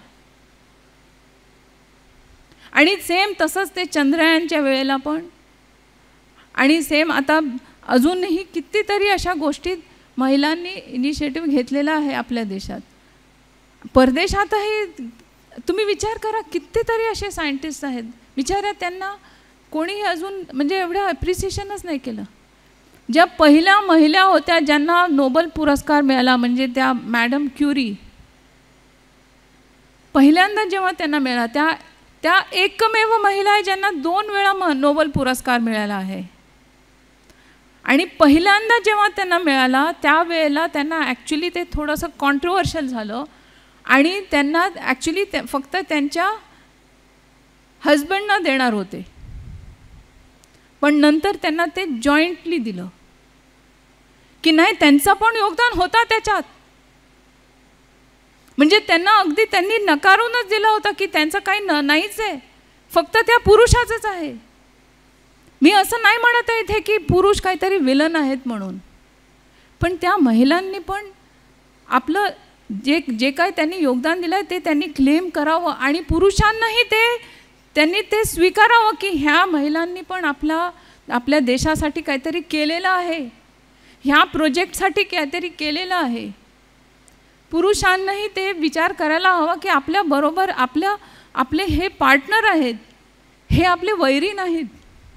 आणि सेम तसंच ते चंद्रयानच्या वेळेला पण. आणि सेम आता अजूनही कितीतरी अशा गोष्टीत महिलांनी इनिशिएटिव्ह घेतलेला आहे आपल्या देशात. परदेशातही तुम्ही विचार करा, कितीतरी असे सायंटिस्ट आहेत, विचारा त्यांना कोणीही अजून म्हणजे एवढं ॲप्रिसिएशनच नाही केलं. ज्या पहिल्या महिला होत्या ज्यांना नोबेल पुरस्कार मिळाला म्हणजे त्या मॅडम क्युरी, पहिल्यांदा जेव्हा त्यांना मिळाला त्या एकमेव महिला आहे ज्यांना 2 वेळा नोबेल पुरस्कार मिळाला आहे. आणि पहिल्यांदा जेव्हा त्यांना मिळाला त्यावेळेला त्यांना ॲक्च्युली ते थोडंसं कॉन्ट्रोवर्शियल झालं आणि त्यांना ॲक्च्युली फक्त त्यांच्या हजबंडना देणार होते, पण नंतर त्यांना ते जॉईंटली दिलं की नाही, त्यांचं पण योगदान होता त्याच्यात. म्हणजे त्यांना अगदी त्यांनी नकारूनच दिलं होतं की त्यांचं काही नाहीच आहे, फक्त त्या पुरुषाचंच आहे. मी असं नाही म्हणत आहे इथे की पुरुष काहीतरी विलन आहेत म्हणून, पण त्या महिलांनी पण आपलं जे काय त्यांनी योगदान दिलं आहे ते त्यांनी क्लेम करावं आणि पुरुषांनाही त्यांनी ते स्वीकारावं की ह्या महिलांनी पण आपल्या देशासाठी काहीतरी केलेलं आहे, ह्या प्रोजेक्टसाठी काहीतरी केलेलं आहे. पुरुषांनाही ते विचार करायला हवा की आपल्याबरोबर आपले हे पार्टनर आहेत, हे आपले वैरी नाहीत.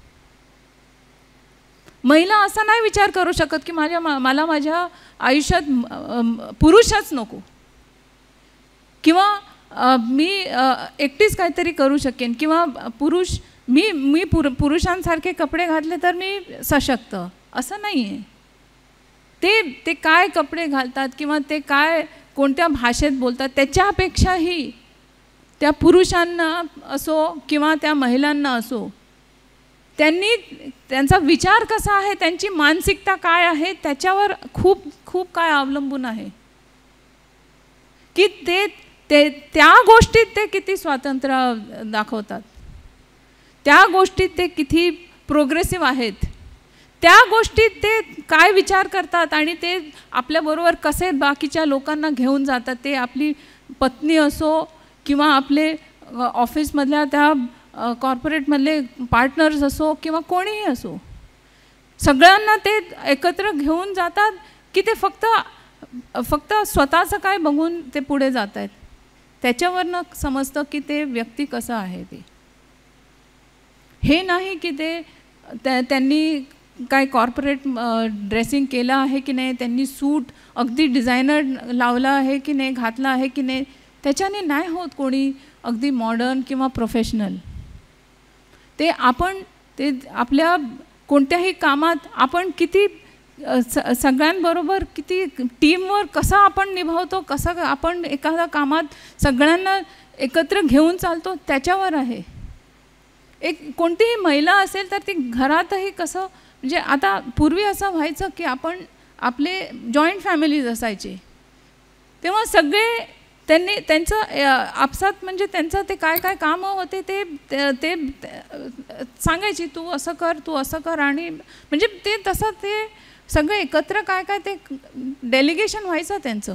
महिला असा नाही विचार करू शकत की मला माझ्या आयुष्यात पुरुषच नको, किंवा मी एकटीच काहीतरी करू शकेन, किंवा मी पुरुषांसारखे कपडे घातले तर मी सशक्त, असं नाही आहे. ते काय कपडे घालतात किंवा ते काय कोणत्या भाषेत बोलतात त्याच्यापेक्षाही त्या पुरुषांना असो किंवा त्या महिलांना असो, त्यांचा विचार कसा आहे, त्यांची मानसिकता काय आहे त्याच्यावर खूप खूप काय अवलंबून आहे की त्या गोष्टीत ते किती स्वातंत्र्य दाखवतात, त्या गोष्टीत ते किती प्रोग्रेसिव्ह आहेत, त्या गोष्टीत ते काय विचार करतात आणि ते आपल्याबरोबर कसे बाकीच्या लोकांना घेऊन जातात. ते आपली पत्नी असो किंवा आपले ऑफिसमधल्या त्या कॉर्पोरेटमधले पार्टनर्स असो किंवा कोणीही असो, सगळ्यांना ते एकत्र घेऊन जातात की ते फक्त स्वतःचं काय बघून ते पुढे जात आहेत. त्याच्यावरनं समजतं की ते व्यक्ती कसं आहे. ते हे नाही की त्यांनी काय कॉर्पोरेट ड्रेसिंग केलं आहे की नाही, त्यांनी सूट अगदी डिझायनर लावला आहे की नाही, घातला आहे की नाही, त्याच्याने नाही होत कोणी अगदी मॉडर्न किंवा प्रोफेशनल. ते आपल्या कोणत्याही कामात आपण किती सगळ्यांबरोबर किती टीमवर्क कसं आपण निभावतो, कसं आपण एखाद्या कामात सगळ्यांना एकत्र घेऊन चालतो त्याच्यावर आहे. कोणतीही महिला असेल तर ती घरातही कसं, म्हणजे आता पूर्वी असं व्हायचं की आपले जॉईंट फॅमिलीज असायचे, तेव्हा सगळे त्यांचं आपसात म्हणजे त्यांचं ते काय कामं होते ते सांगायची, तू असं कर, तू असं कर, आणि म्हणजे ते तसं ते सगळं एकत्र काय ते डेलिगेशन व्हायचं त्यांचं.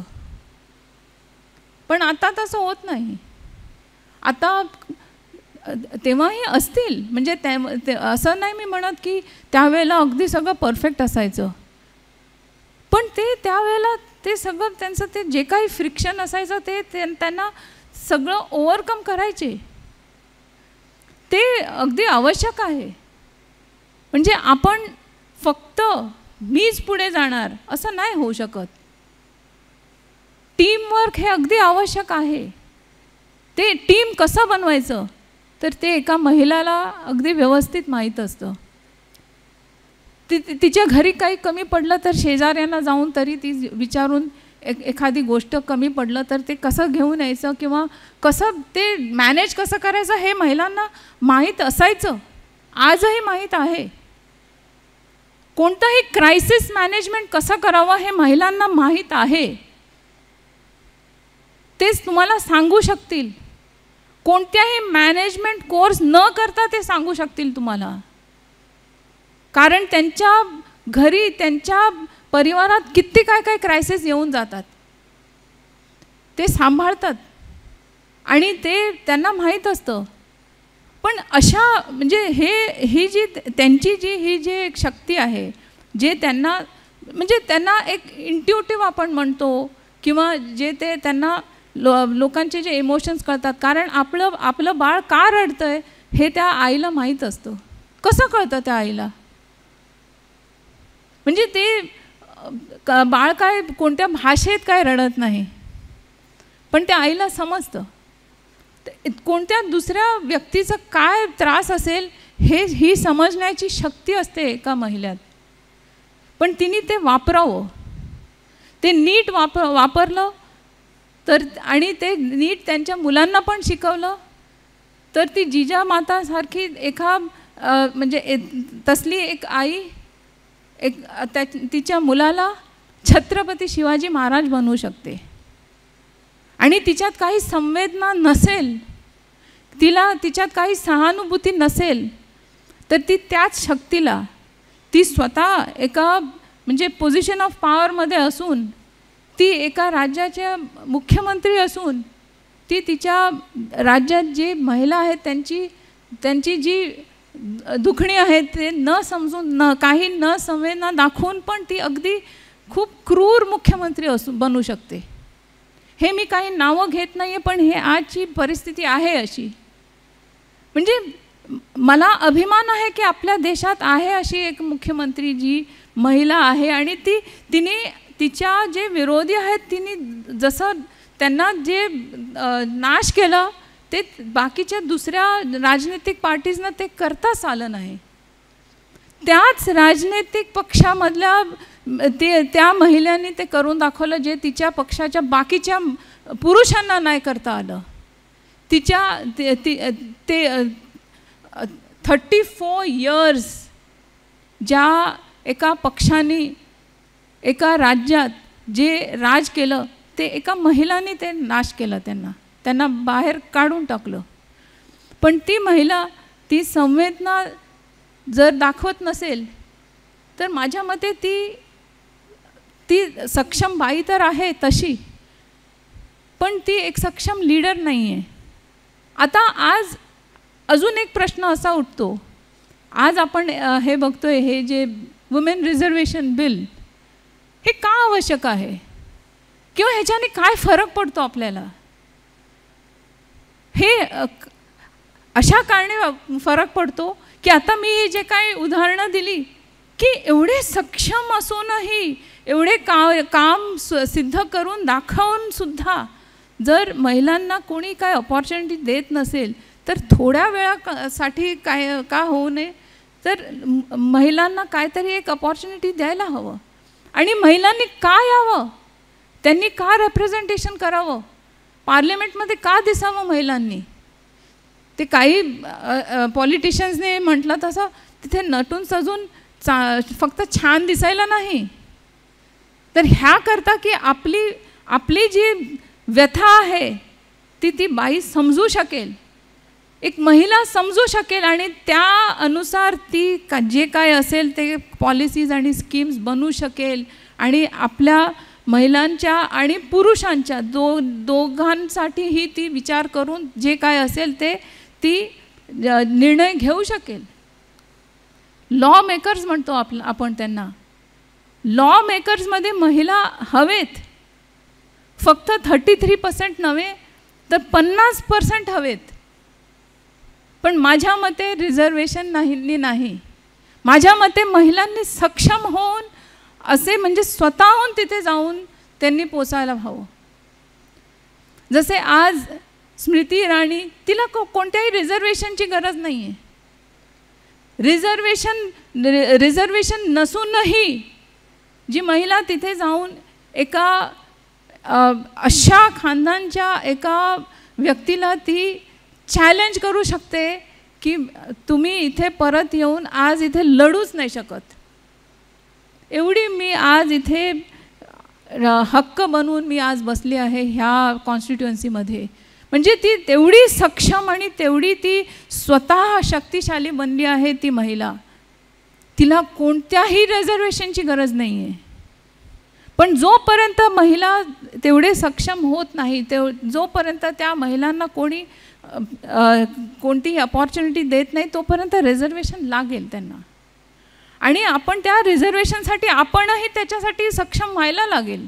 पण आता तसं होत नाही. आता तेव्हाही असतील, म्हणजे असं नाही मी म्हणत की त्यावेळेला अगदी सगळं परफेक्ट असायचं, पण त्यावेळेला ते सगळं त्यांचं ते जे काही फ्रिक्शन असायचं ते त्यांना सगळं ओव्हरकम करायचे. ते अगदी आवश्यक आहे. म्हणजे आपण फक्त मीच पुढे जाणार असं नाही होऊ शकत. टीमवर्क हे अगदी आवश्यक आहे. ते टीम कसं बनवायचं तर ते एका महिलाला अगदी व्यवस्थित माहीत असतं. तिच्या घरी काही कमी पडलं तर शेजाऱ्यांना जाऊन तरी ती विचारून एखादी गोष्ट कमी पडलं तर ते कसं घेऊन यायचं किंवा कसं ते मॅनेज कसं करायचं हे महिलांना माहीत असायचं, आजही माहीत आहे. कोणतंही क्रायसिस मॅनेजमेंट कसं करावं हे महिलांना माहीत आहे. तेच तुम्हाला सांगू शकतील. कोणत्याही मॅनेजमेंट कोर्स न करता ते सांगू शकतील तुम्हाला, कारण त्यांच्या घरी त्यांच्या परिवारात किती काय क्रायसिस येऊन जातात. ते सांभाळतात आणि ते त्यांना माहीत असतं. पण अशा म्हणजे ही जी त्यांची ही जी एक शक्ती आहे, जे त्यांना म्हणजे त्यांना एक इंट्युटिव्ह आपण म्हणतो, किंवा जे ते त्यांना लोकांचे जे इमोशन्स कळतात. कारण आपलं बाळ का रडतं आहे हे त्या आईला माहीत असतं. कसं कळतं त्या आईला? म्हणजे ते बाळ काय कोणत्या भाषेत काय रडत नाही, पण त्या आईला समजतं कोणत्या दुसऱ्या व्यक्तीचं काय त्रास असेल ही समजण्याची शक्ती असते एका महिलेत. पण तिने ते वापरावं, ते नीट वापरलं तर, आणि ते नीट त्यांच्या मुलांना पण शिकवलं तर ती जिजामातासारखी म्हणजे तसली एक आई तिच्या मुलाला छत्रपती शिवाजी महाराज बनवू शकते. आणि तिच्यात काही संवेदना नसेल, तिच्यात काही सहानुभूती नसेल, तर ती त्याच शक्तीला ती स्वतः एका म्हणजे पोझिशन ऑफ पॉवरमध्ये असून, ती एका राज्याच्या मुख्यमंत्री असून, ती तिच्या राज्यात जी महिला आहेत त्यांची जी दुखणी आहेत ते न समजून काही न संवेदना दाखवून पण ती अगदी खूप क्रूर मुख्यमंत्री बनू शकते. हे मी काही नावं घेत नाही आहे, पण हे आजची परिस्थिती आहे अशी. म्हणजे मला अभिमान आहे की आपल्या देशात आहे अशी एक मुख्यमंत्री जी महिला आहे. आणि तिने तिच्या जे विरोधी आहेत तिने जसं त्यांना जे नाश केलं ते बाकीच्या दुसऱ्या राजनैतिक पार्टीजना ते करताच आलं नाही. त्याच राजनैतिक पक्षामधल्या त्या महिलांनी ते करून दाखवलं जे तिच्या पक्षाच्या बाकीच्या पुरुषांना नाही करता आलं. ते 34 इयर्स ज्या एका पक्षाने एका राज्यात जे राज केलं ते एका महिलांनी ते नाश केलं, त्यांना बाहेर काढून टाकलं. पण ती महिला ती संवेदना जर दाखवत नसेल तर माझ्या मते ती सक्षम बाई तर आहे तशी, पण ती एक सक्षम लीडर नाही आहे. आता आज अजून एक प्रश्न असा उठतो, आज आपण हे बघतोय हे जे वुमेन रिझर्वेशन बिल हे का आवश्यक आहे, किंवा ह्याच्याने काय फरक पडतो आपल्याला? हे अशा कारणे फरक पडतो की आता मी हे जे काही उदाहरणं दिली की एवढे सक्षम असूनही, एवढे काम सिद्ध करून दाखवून सुद्धा जर महिलांना कोणी काय अपॉर्च्युनिटी देत नसेल तर थोड्या वेळासाठी काय का होऊ नये, तर महिलांना काहीतरी एक अपॉर्च्युनिटी द्यायला हवं. आणि महिलांनी का यावं, त्यांनी का रिप्रेझेंटेशन करावं, पार्लमेंटमध्ये का दिसावं महिलांनी? ते काही पॉलिटिशियन्सने म्हटलं तसं तिथे नटून सजून फक्त छान दिसायला नाही, तर ह्या करता की आपली जी व्यथा आहे ती बाई समजू शकेल, एक महिला समजू शकेल आणि त्या अनुसार ती जे काय असेल ते पॉलिसीज आणि स्कीम्स बनवू शकेल. आणि आपल्या महिलांच्या आणि पुरुषांच्या दोघांसाठीही ती विचार करून जे काय असेल ते ती निर्णय घेऊ शकेल. लॉ मेकर्स म्हणतो आपण त्यांना. लॉ मेकर्समध्ये महिला हवेत, फक्त 33% नव्हे तर 50% हवेत. पण माझ्या मते रिझर्वेशन नाही, माझ्या मते महिलांनी सक्षम होऊन असे म्हणजे स्वतःहून तिथे जाऊन त्यांनी पोचायला हवं. जसे आज स्मृती इराणी, तिला कोणत्याही रिझर्वेशनची गरज नाही आहे. रिझर्वेशन नसूनही जी महिला तिथे जाऊन एका अशा खानदानच्या एका व्यक्तीला ती चॅलेंज करू शकते की तुम्ही इथे परत येऊन आज इथे लढूच नाही शकत, एवढी मी आज इथे हक्क बनवून मी आज बसली आहे ह्या कॉन्स्टिट्युएन्सीमध्ये. म्हणजे ती तेवढी सक्षम आणि तेवढी ती स्वतः शक्तिशाली बनली आहे ती महिला. तिला कोणत्याही रिझर्वेशनची गरज नाही आहे. पण जोपर्यंत महिला तेवढे सक्षम होत नाही, जोपर्यंत त्या महिलांना कोणतीही अपॉर्च्युनिटी देत नाही, तोपर्यंत रिझर्वेशन लागेल त्यांना. आणि आपण त्या रिझर्वेशनसाठी आपणही त्याच्यासाठी सक्षम व्हायला लागेल.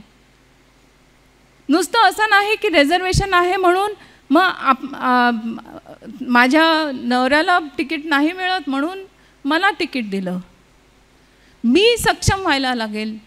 नुसतं असं नाही की रिझर्वेशन आहे म्हणून मग माझ्या नवऱ्याला तिकीट नाही मिळत म्हणून मला तिकीट दिलं. मी सक्षम व्हायला लागेल.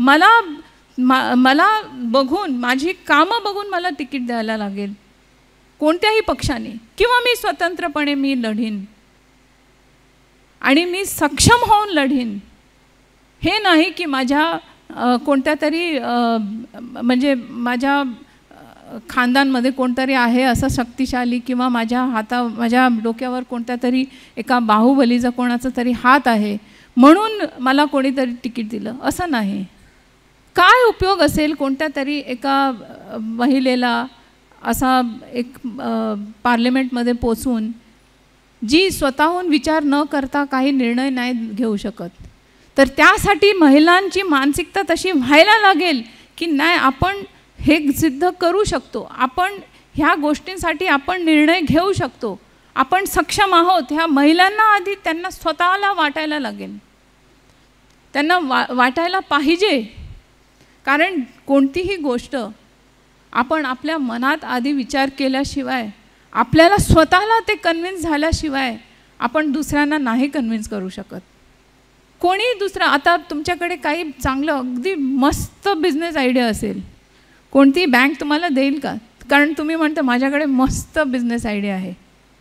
मला बघून, माझी कामं बघून मला तिकीट द्यायला लागेल कोणत्याही पक्षाने, किंवा मी स्वतंत्रपणे मी लढीन आणि मी सक्षम होऊन लढीन. हे नाही की माझ्या कोणत्या तरी म्हणजे माझ्या खानदानमध्ये कोणतरी आहे असं शक्तिशाली, किंवा माझ्या डोक्यावर कोणत्या तरी एका बाहुबलीचा कोणाचा तरी हात आहे म्हणून मला कोणीतरी तिकीट दिलं, असं नाही. काय उपयोग असेल कोणत्या तरी एका महिलेला असा एक पार्लमेंटमध्ये पोचून जी स्वतःहून विचार न करता काही निर्णय नाही घेऊ शकत. तर त्यासाठी महिलांची मानसिकता तशी व्हायला लागेल की नाही, आपण हे सिद्ध करू शकतो, आपण ह्या गोष्टींसाठी आपण निर्णय घेऊ शकतो, आपण सक्षम आहोत. ह्या महिलांना आधी त्यांना स्वतःला वाटायला लागेल, त्यांना वाटायला पाहिजे. कारण कोणतीही गोष्ट आपण आपल्या मनात आधी विचार केल्याशिवाय, आपल्याला स्वतःला ते कन्व्हिन्स झाल्याशिवाय आपण दुसऱ्यांना नाही कन्व्हिन्स करू शकत. कोणी दुसरा, आता तुमच्याकडे काही चांगलं अगदी मस्त बिझनेस आयडिया असेल, कोणती बँक तुम्हाला देईल का? कारण तुम्ही म्हणता माझ्याकडे मस्त बिझनेस आयडिया आहे.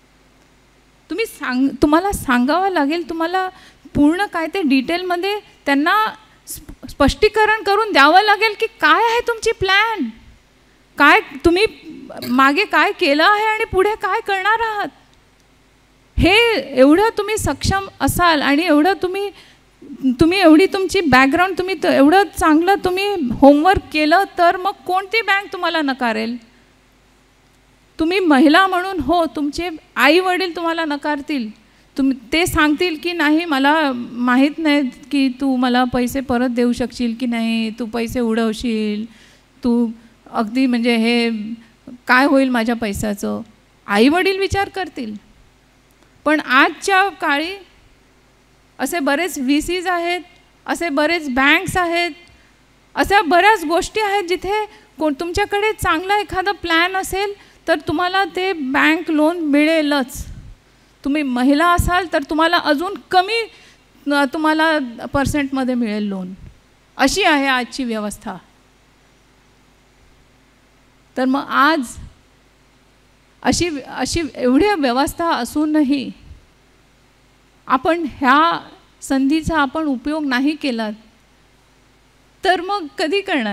तुम्हाला सांगावं लागेल, तुम्हाला पूर्ण काय ते डिटेलमध्ये त्यांना स्पष्टीकरण करून द्यावं लागेल की काय आहे तुमची प्लॅन, काय तुम्ही मागे काय केलं आहे आणि पुढे काय करणार आहात. हे एवढं तुम्ही सक्षम असाल आणि एवढं तुम्ही एवढी तुमची बॅकग्राऊंड, तुम्ही एवढं चांगलं तुम्ही होमवर्क केलं तर मग कोणती बँक तुम्हाला नकारेल. तुम्ही महिला म्हणून हो, तुमचे आई वडील तुम्हाला नकारतील, ते सांगतील की नाही मला माहीत नाही की तू मला पैसे परत देऊ शकशील की नाही, तू पैसे उडवशील, तू अगदी म्हणजे हे काय होईल माझ्या पैशाचं, आई वडील विचार करतील. पण आजच्या काळी असे बरेच VCs आहेत, असे बरेच बँक्स आहेत, अशा बऱ्याच गोष्टी आहेत जिथे तुमच्याकडे चांगला एखादा प्लॅन असेल तर तुम्हाला ते बँक लोन मिळेलच. तुम्ही महिला असाल तर तुम्हाला अजून कमी तुम्हाला पर्सेंटमध्ये मिळेल लोन. अशी आहे आजची व्यवस्था. तर मग आज अशी एवढी व्यवस्था असूनही आपण ह्या संधीचा आपण उपयोग नाही केला तर मग कधी करणार.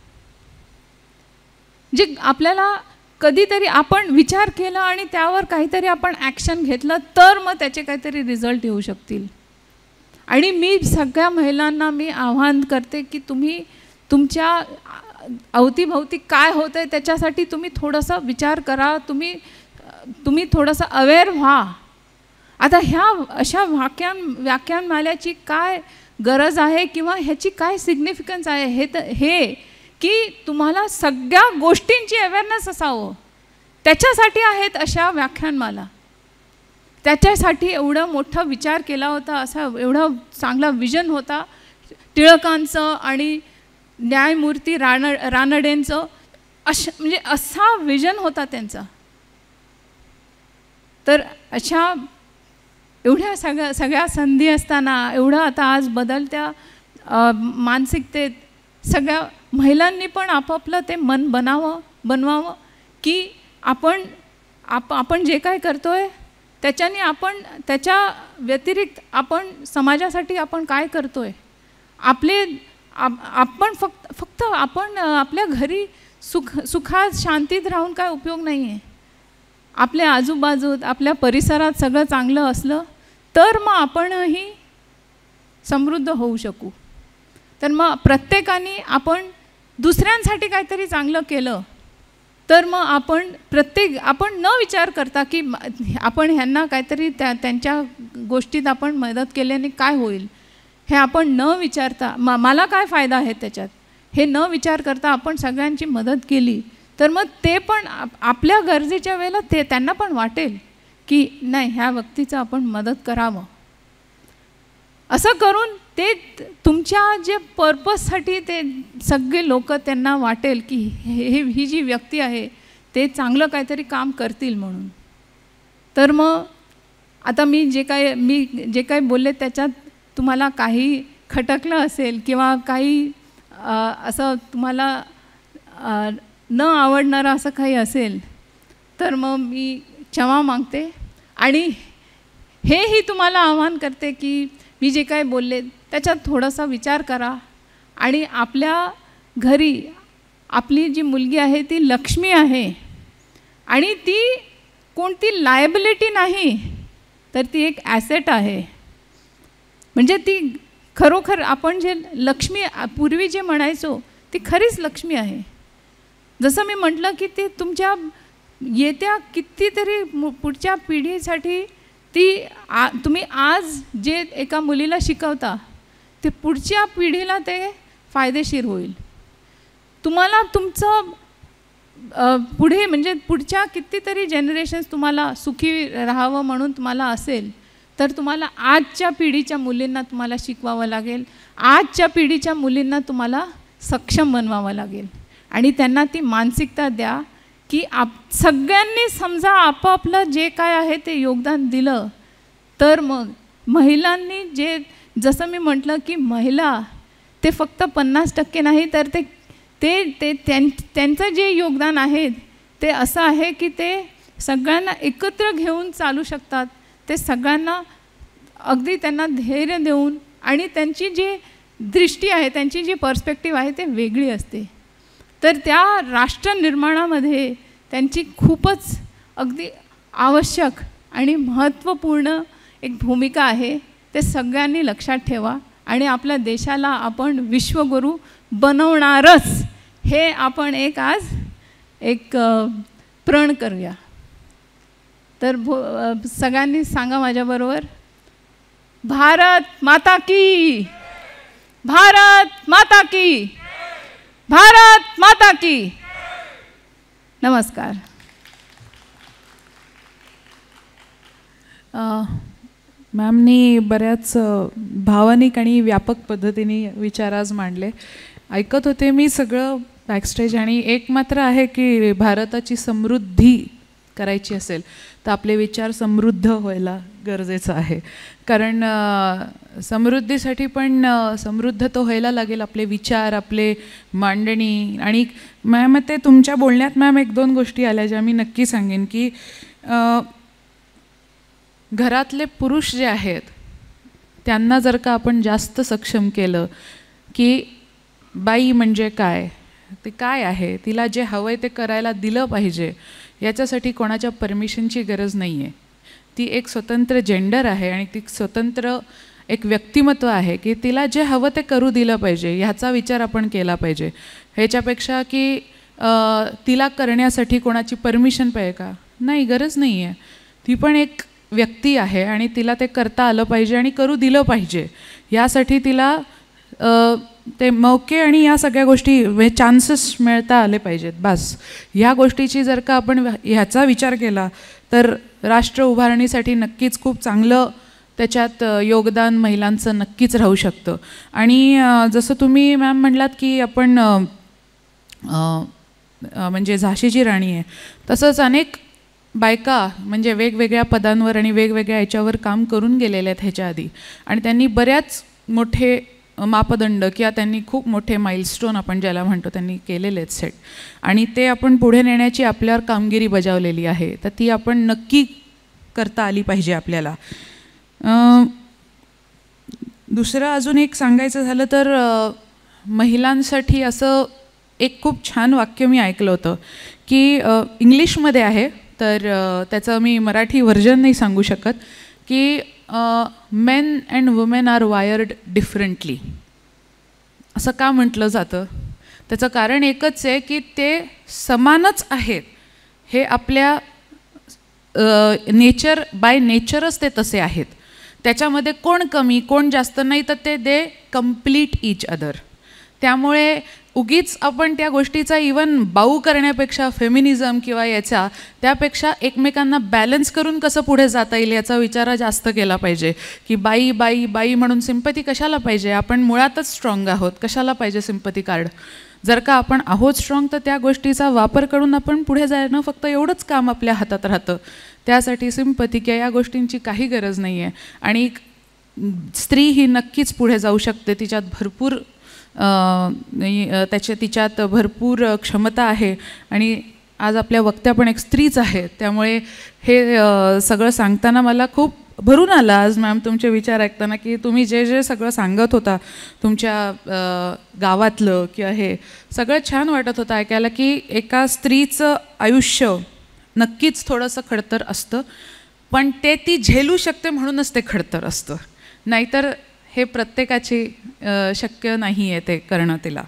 जे आपल्याला कधीतरी आपण विचार केला आणि त्यावर काहीतरी आपण ॲक्शन घेतलं तर मग त्याचे काहीतरी रिझल्ट येऊ शकतील. आणि मी सगळ्या महिलांना मी आव्हान करते की तुम्ही तुमच्या अवतीभवती काय होतं आहे त्याच्यासाठी तुम्ही थोडासा विचार करा, तुम्ही थोडंसं अवेअर व्हा. आता ह्या अशा व्याख्यानमालेची काय गरज आहे किंवा ह्याची काय सिग्निफिकन्स आहे हे की तुम्हाला सगळ्या गोष्टींची अवेअरनेस असावं. त्याच्यासाठी आहेत अशा व्याख्यानमाला. त्याच्यासाठी एवढं मोठा विचार केला होता, असा एवढा चांगला विजन होता टिळकांचं आणि न्यायमूर्ती रानडेंचं. म्हणजे असा विजन होता त्यांचा. तर अशा एवढ्या सगळ्या संधी असताना, एवढं आता आज बदलत्या मानसिकतेत सगळ्या महिलांनी पण आपापलं ते मन बनवावं की आपण जे काय करतोय त्याच्याने आपण त्याच्या व्यतिरिक्त आपण समाजासाठी आपण काय करतोय. आपण फक्त आपण आपल्या घरी सुखात शांतीत राहून काय उपयोग नाही आहे. आपल्या आजूबाजूत आपल्या परिसरात सगळं चांगलं असलं तर मग आपणही समृद्ध होऊ शकू. तर मग प्रत्येकाने आपण दुसऱ्यांसाठी काहीतरी चांगलं केलं तर मग आपण न विचार करता की आपण ह्यांना काहीतरी त्यांच्या गोष्टीत आपण मदत केल्याने काय होईल हे आपण न विचारता मला काय फायदा आहे त्याच्यात हे न विचार करता आपण सगळ्यांची मदत केली तर मग ते पण आपल्या गरजेच्या वेळेला ते त्यांना पण वाटेल की नाही ह्या व्यक्तीचं आपण मदत करावं. असं करून ते तुमच्या जे पर्पजसाठी ते सगळे लोक त्यांना वाटेल की ही जी व्यक्ती आहे ते चांगलं काहीतरी काम करतील म्हणून. तर मग आता मी जे काही बोलले त्याच्यात तुम्हाला काही खटकलं असेल किंवा काही असं तुम्हाला न आवडणारं असं काही असेल तर मग मी क्षमा मागते आणि हेही तुम्हाला आवाहन करते की मी जे काही बोलले त्याच्यात थोडासा विचार करा आणि आपल्या घरी आपली जी मुलगी आहे ती लक्ष्मी आहे आणि ती कोणती लायबिलिटी नाही तर ती एक ॲसेट आहे. म्हणजे ती खरोखर आपण जे लक्ष्मी पूर्वी जे म्हणायचो ती खरीच लक्ष्मी आहे. जसं मी म्हटलं की ती तुमच्या येत्या कितीतरी पुढच्या पिढीसाठी ती तुम्ही आज जे एका मुलीला शिकवता ते पुढच्या पिढीला ते फायदेशीर होईल. तुम्हाला तुमचं पुढे म्हणजे पुढच्या कितीतरी जनरेशन्स तुम्हाला सुखी राहावं म्हणून तुम्हाला असेल तर तुम्हाला आजच्या पिढीच्या मुलींना तुम्हाला शिकवावं लागेल. आजच्या पिढीच्या मुलींना तुम्हाला सक्षम बनवावं लागेल आणि त्यांना ती मानसिकता द्या की सगळ्यांनी समजा आपापलं जे काय आहे ते योगदान दिलं तर मग महिलांनी जे जसं मी म्हटलं की महिला ते फक्त 50% नाही तर त्यांचं जे योगदान आहे ते असं आहे की ते सगळ्यांना एकत्र घेऊन चालू शकतात. ते सगळ्यांना अगदी त्यांना धैर्य देऊन आणि त्यांची जी दृष्टी आहे त्यांची जी पर्स्पेक्टिव्ह आहे ते वेगळी असते. तर त्या राष्ट्र निर्माणामध्ये त्यांची खूपच अगदी आवश्यक आणि महत्त्वपूर्ण एक भूमिका आहे. ते सगळ्यांनी लक्षात ठेवा आणि आपल्या देशाला आपण विश्वगुरू बनवणारच हे आपण आज एक प्रण करूया. तर सगळ्यांनी सांगा माझ्याबरोबर, भारत माता की, भारत माता की, भारत माता की. नमस्कार. मॅमनी बऱ्याच भावनिक आणि व्यापक पद्धतीने विचार आज मांडले. ऐकत होते मी सगळं बॅकस्टेज आणि एक मात्र आहे की भारताची समृद्धी करायची असेल तर आपले विचार समृद्ध व्हायला गरजेचं आहे. कारण समृद्धीसाठी पण समृद्ध तो व्हायला लागेल आपले विचार, आपले मांडणी. आणि मॅम ते तुमच्या बोलण्यात मॅम 1-2 गोष्टी आल्या ज्या मी नक्की सांगेन की घरातले पुरुष जे आहेत त्यांना जर का आपण जास्त सक्षम केलं की बाई म्हणजे काय, ते काय आहे, तिला जे हवं आहे ते करायला दिलं पाहिजे, याच्यासाठी कोणाच्या परमिशनची गरज नाही आहे. ती एक स्वतंत्र जेंडर आहे आणि ती स्वतंत्र एक व्यक्तिमत्व आहे की तिला जे हवं ते करू दिलं पाहिजे, ह्याचा विचार आपण केला पाहिजे. ह्याच्यापेक्षा की तिला करण्यासाठी कोणाची परमिशन पाहिजे का, नाही, गरज नाही आहे. ती पण एक व्यक्ती आहे आणि तिला ते करता आलं पाहिजे आणि करू दिलं पाहिजे. यासाठी तिला ते मौके आणि या सगळ्या गोष्टी चान्सेस मिळता आले पाहिजेत. बस ह्या गोष्टीची जर का आपण ह्याचा विचार केला तर राष्ट्र उभारणीसाठी नक्कीच खूप चांगलं त्याच्यात योगदान महिलांचं नक्कीच राहू शकतं. आणि जसं तुम्ही मॅम म्हटलात की आपण म्हणजे झाशीची राणी आहे, तसंच अनेक बायका म्हणजे वेगवेगळ्या पदांवर आणि वेगवेगळ्या याच्यावर काम करून गेलेल्या आहेत ह्याच्या आधी आणि त्यांनी बऱ्याच मोठे मापदंड किंवा त्यांनी खूप मोठे माइलस्टोन आपण ज्याला म्हणतो त्यांनी केलेले आहेत सेट आणि ते आपण पुढे नेण्याची आपल्यावर कामगिरी बजावलेली आहे. तर ती आपण नक्की करता आली पाहिजे आपल्याला. दुसरं अजून एक सांगायचं झालं तर महिलांसाठी असं एक खूप छान वाक्य मी ऐकलं होतं की इंग्लिशमध्ये आहे तर त्याचं मी मराठी व्हर्जन नाही सांगू शकत की men and women are wired differently. असं का म्हटलं जातं, त्याचं कारण एकच आहे की ते समानच आहेत. हे आपल्या नेचर बाय नेचरच ते तसे आहेत. त्याच्यामध्ये कोण कमी कोण जास्त नाही, तर ते दे कम्प्लीट ईच अदर. त्यामुळे उगीच आपण त्या गोष्टीचा इवन बाऊ करण्यापेक्षा फेमिनिझम किंवा त्यापेक्षा एकमेकांना बॅलन्स करून कसं पुढे जाता येईल याचा विचार जास्त केला पाहिजे. की बाई बाई बाई म्हणून सिंपती कशाला पाहिजे, आपण मुळातच स्ट्रॉंग आहोत, कशाला पाहिजे सिंपती कार्ड. जर का आपण आहोत स्ट्रॉंग तर त्या गोष्टीचा वापर करून आपण पुढे जाणं फक्त एवढंच काम आपल्या हातात राहतं. त्यासाठी सिंपती किंवा या गोष्टींची काही गरज नाही आहे. आणि स्त्री ही नक्कीच पुढे जाऊ शकते, तिच्यात भरपूर तिच्यात भरपूर क्षमता आहे. आणि आज आपल्या वक्त्या पण एक स्त्रीच आहे, त्यामुळे हे सगळं सांगताना मला खूप भरून आलं आज मॅम तुमचे विचार ऐकताना, की तुम्ही जे सगळं सांगत होता तुमच्या गावातलं किंवा हे सगळं छान वाटत होतं ऐकायला, की एका स्त्रीचं आयुष्य नक्कीच थोडंसं खडतर असतं, पण ते ती झेलू शकते म्हणूनच ते खडतर असतं, नाहीतर हे प्रत्येकाची शक्य नाही आहे ते करणं तिला.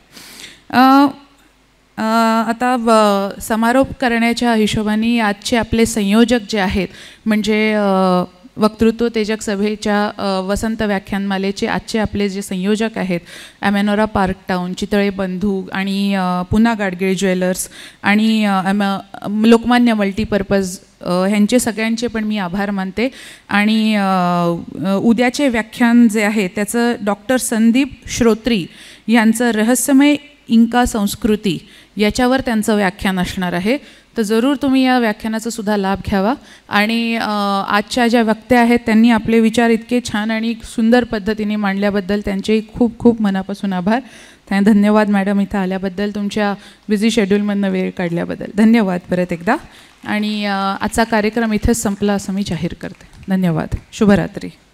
आता समारोप करण्याच्या हिशोबाने आजचे आपले संयोजक जे आहेत म्हणजे वक्तृत्व तेजक सभेच्या वसंत व्याख्यानमालेचे आजचे आपले जे संयोजक आहेत ॲमेनोरा पार्क टाऊन, चितळे बंधू आणि पुन्हा गाडगिळ ज्वेलर्स आणि लोकमान्य मल्टीपर्पज ह्यांचे सगळ्यांचे पण मी आभार मानते. आणि उद्याचे व्याख्यान जे आहे त्याचं डॉक्टर संदीप श्रोत्री यांचं रहस्यमय इंका संस्कृती याच्यावर त्यांचं व्याख्यान असणार आहे. तर जरूर तुम्ही या व्याख्यानाचा सुद्धा लाभ घ्यावा. आणि आजच्या ज्या वक्त्या आहेत त्यांनी आपले विचार इतके छान आणि सुंदर पद्धतीने मांडल्याबद्दल त्यांचेही खूप खूप मनापासून आभार. धन्यवाद मॅडम इथं आल्याबद्दल, तुमच्या बिझी शेड्यूलमधनं वेळ काढल्याबद्दल धन्यवाद परत एकदा. आणि आजचा कार्यक्रम इथेच संपला असं मी जाहीर करते. धन्यवाद. शुभरात्री.